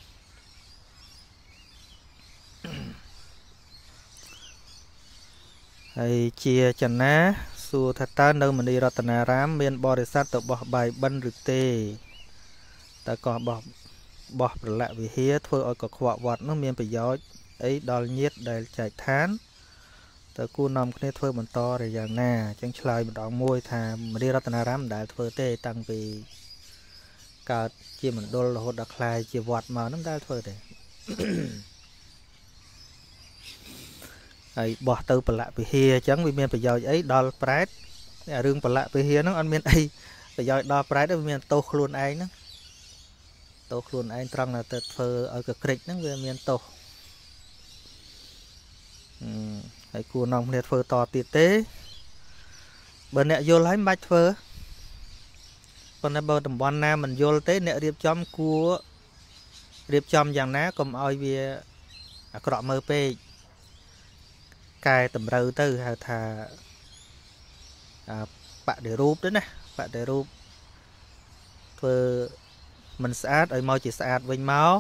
ហើយជាចនាសួរថាតើនៅមនីរតនារាមមានបរិស័ទទៅបោះបាយបិណ្ឌឬទេតើក៏បោះបោះប្រឡាក់វិហារធ្វើឲ្យកខ្វក់វត្តនោះមានប្រយោជន៍អីដល់ញាតិដែលចែកឋានតើគូនាំគ្នាធ្វើបន្តឬយ៉ាងណាអញ្ចឹងឆ្លើយម្ដងមួយថាមនីរតនារាមមិនដែលធ្វើទេតាំងពីកើតជាមណ្ឌលរហូតដល់ខ្លាយជាវត្តមកហ្នឹងដែលធ្វើទេហើយបោះទៅប្រឡាក់វិហារអញ្ចឹងវាមានប្រយោជន៍អីដល់ប្រែតរឿងប្រឡាក់វិហារហ្នឹងអត់មានអីប្រយោជន៍ដល់ប្រែតទេវាមានទោសខ្លួនឯងហ្នឹងទោសខ្លួនឯងត្រង់តែទៅធ្វើឲ្យកក្រិចហ្នឹងវាមានទោសហើយគួរនាំគ្នាធ្វើតទៀតទេបើអ្នកយល់ហើយមិនបាច់ធ្វើប៉ុន្តែបើតំបន់ណាមិនយល់ទេអ្នករៀបចំគួររៀបចំយ៉ាងណាកុំឲ្យវាអាក្រក់មើលពេកកែតម្រូវទៅហៅថាបដិរូបទៅណាបដិរូបធ្វើមិនស្អាតឲ្យមកជាស្អាតវិញមក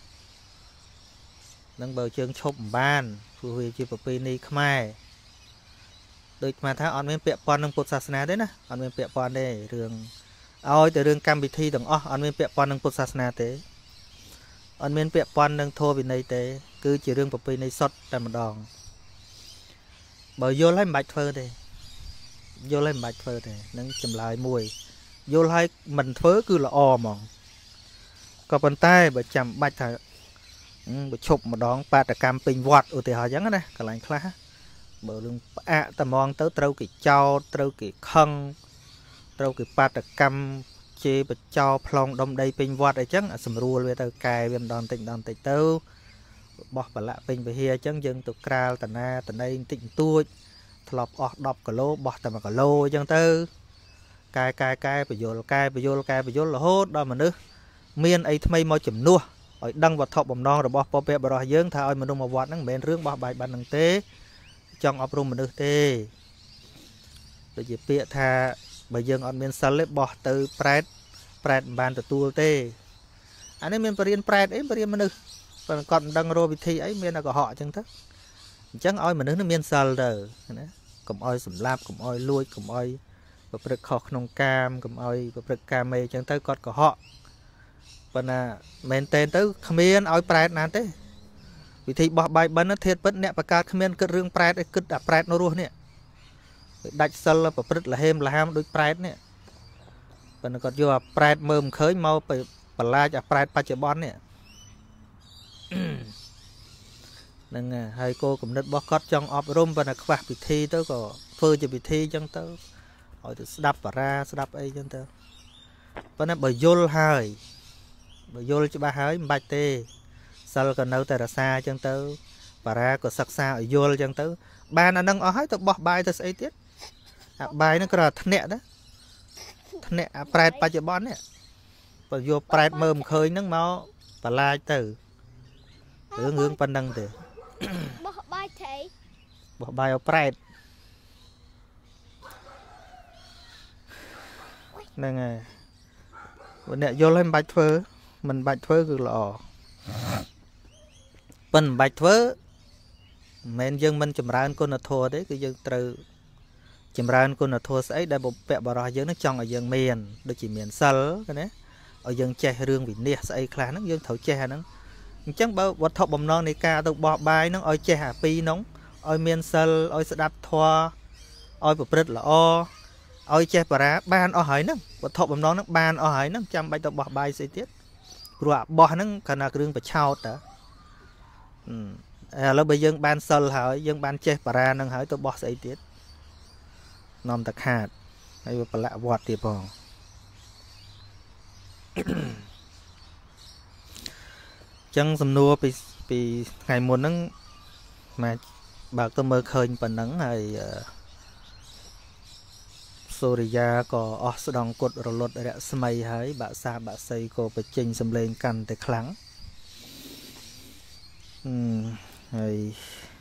នឹងបើជើងឈប់មិនបានព្រោះវាជាប្រពៃណីខ្មែរដូចស្មានថាអត់មានពាក់ព័ន្ធនឹងពុទ្ធសាសនាទេណាអត់មានពាក់ព័ន្ធទេរឿងឲ្យតែរឿងកម្មវិធីទាំងអស់អត់មានពាក់ព័ន្ធនឹងពុទ្ធសាសនាទេអត់មានពាក់ព័ន្ធនឹងធម៌វិន័យទេគឺជារឿងប្រពៃណីសុទ្ធតែម្ដងបើយល់ហើយមិនបាច់ធ្វើទេយល់ហើយមិនបាច់ធ្វើទេនឹងចម្លើយមួយយល់ហើយមិនធ្វើគឺល្អហ្មងក៏ប៉ុន្តែបើចាំបាច់ថាបើឈប់ម្ដងបាតកម្មពេញវត្តឧទាហរណ៍អញ្ចឹងណាកន្លែងខ្លះបើរឿងផ្អាកតែហ្មងទៅត្រូវគេចោទត្រូវគេខឹងត្រូវគេបាតកម្មជេរបចោប្លង់ដុំដីពេញវត្តអីចឹងសម្រួលវាទៅកែវាម្ដងតិចម្ដងតិចទៅបោះប្រឡាក់ពេញវិហារអញ្ចឹងយើងទៅក្រាលតណាតណៃបន្តិចបន្តួចធ្លាប់អស់ដប់គីឡូបោះតែមួយគីឡូអញ្ចឹងទៅកែកែកែបញ្យលកែបញ្យលកែបញ្យលរហូតដល់មនុស្សមានអីថ្មីមកជំនួសឲ្យដឹងវត្ថុបំណងរបស់ពពែបរោះយើងថាឲ្យមនុស្សមកវត្តហ្នឹងមិនមែនរឿងបោះបាយបាត់ហ្នឹងទេចង់អប់រំមនុស្សទេដូចជាពាក្យថាបើយើងអត់មានសិលទេបោះទៅប្រែតប្រែតមិនបានទទួលទេអានេះមានបរិញ្ញាប្រែតអីបរិញ្ញាមនុស្សប៉ុន្តែគាត់មិនដឹងរកវិធីអីមានតែកុហកអញ្ចឹងទៅអញ្ចឹងឲ្យមនុស្សនឹងមានសិលទៅណាកុំឲ្យសម្លាប់កុំឲ្យលួចកុំឲ្យប្រព្រឹត្តខុសក្នុងកាមកុំឲ្យប្រព្រឹត្តកាមេអញ្ចឹងទៅគាត់កុហកប៉ុន្តែមែនតើទៅគ្មានឲ្យប្រែតណាទេវិធីបោះបាយបិណ្ឌធាតុពិតអ្នកបកើតគ្មានគិតរឿងប្រែតឯគិតតែប្រែតនៅរស់នេះដាច់សិលប្រព្រឹត្តលហេមលហាមដូចប្រែតនេះប៉ុន្តែគាត់យកអាប្រែតមើលមិនឃើញមកទៅបន្លាចអាប្រែតបច្ចុប្បន្ននេះហ្នឹងហើយគោលគំនិតរបស់គាត់ចង់អប់រំប៉ុន្តែខ្វះពិធីទៅក៏ធ្វើជាពិធីអញ្ចឹងទៅឲ្យទៅស្ដាប់បារាស្ដាប់អីអញ្ចឹងទៅប៉ុន្តែបើយល់ហើយបើយល់ច្បាស់ហើយមិនបាច់ទេសិលក៏នៅតែរសាអញ្ចឹងទៅបារាក៏សិក្សាឲ្យយល់អញ្ចឹងទៅបានអានឹងអស់ហើយទៅបោះបាយទៅស្អីទៀត à bài nó có thân nẹt đó thân nẹt à pride ba chợ bón nè và vô pride mơm khơi nước máu và lai từ hướng hướng pan đăng từ bỏ bài thấy bỏ bài ở pride này này vấn đề vô lên bạch phơ mình bạch phơ cứ lò mình bạch phơ men dân mình chầm ra con là thua đấy cái dân từ chầm ra con là thua ấy đại bộ vẹn bảo rồi dân nó trong ở dân miền được chỉ miền sơ cái đấy ở dân che rương vì nè ấy khá nó dân thấu che nó chẳng bao vật thọ bầm non này ca tôi bỏ bài nó oi che hà pi nóng oi miền sơ oi sẽ đạp thua oi bực bực là o oi che bà ban o hỏi nó vật thọ bầm non nó ban o hỏi nó trăm bài tôi bỏ bài sẽ tiết rồi bỏ nó khả năng rương phải trao đó là bây giờ ban sơ hỏi dân ban che bà ra nâng hỏi tôi bỏ sẽ tiết nằm tạc hạt hay bà lạ vọt thì bỏ chẳng xâm nua vì, vì ngày muôn nâng mà bà tôi mơ khơi bà nâng hay Soria có ổ sơ đong cột rồi lột đã xâm mây hay bà xa bà xây cô bà trình xâm lên cằn tới kháng hay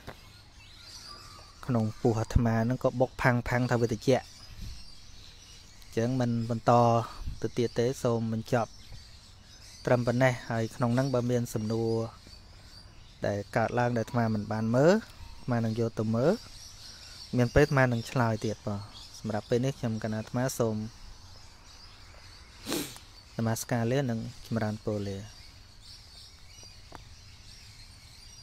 nông phù hợp mà nó có bốc phăng phăng theo với tự chạy chẳng mình vẫn to từ tiết tế xô mình chọc trầm vấn này hay nông nắng bà miên xâm nua để cả lang để mà mình bán mớ mà nâng vô tù mớ miền bếp mà nâng chài tiệt vào sầm đạp bên nít chầm cả nát má xôm namaskar lên nâng chầm rán bồ lìa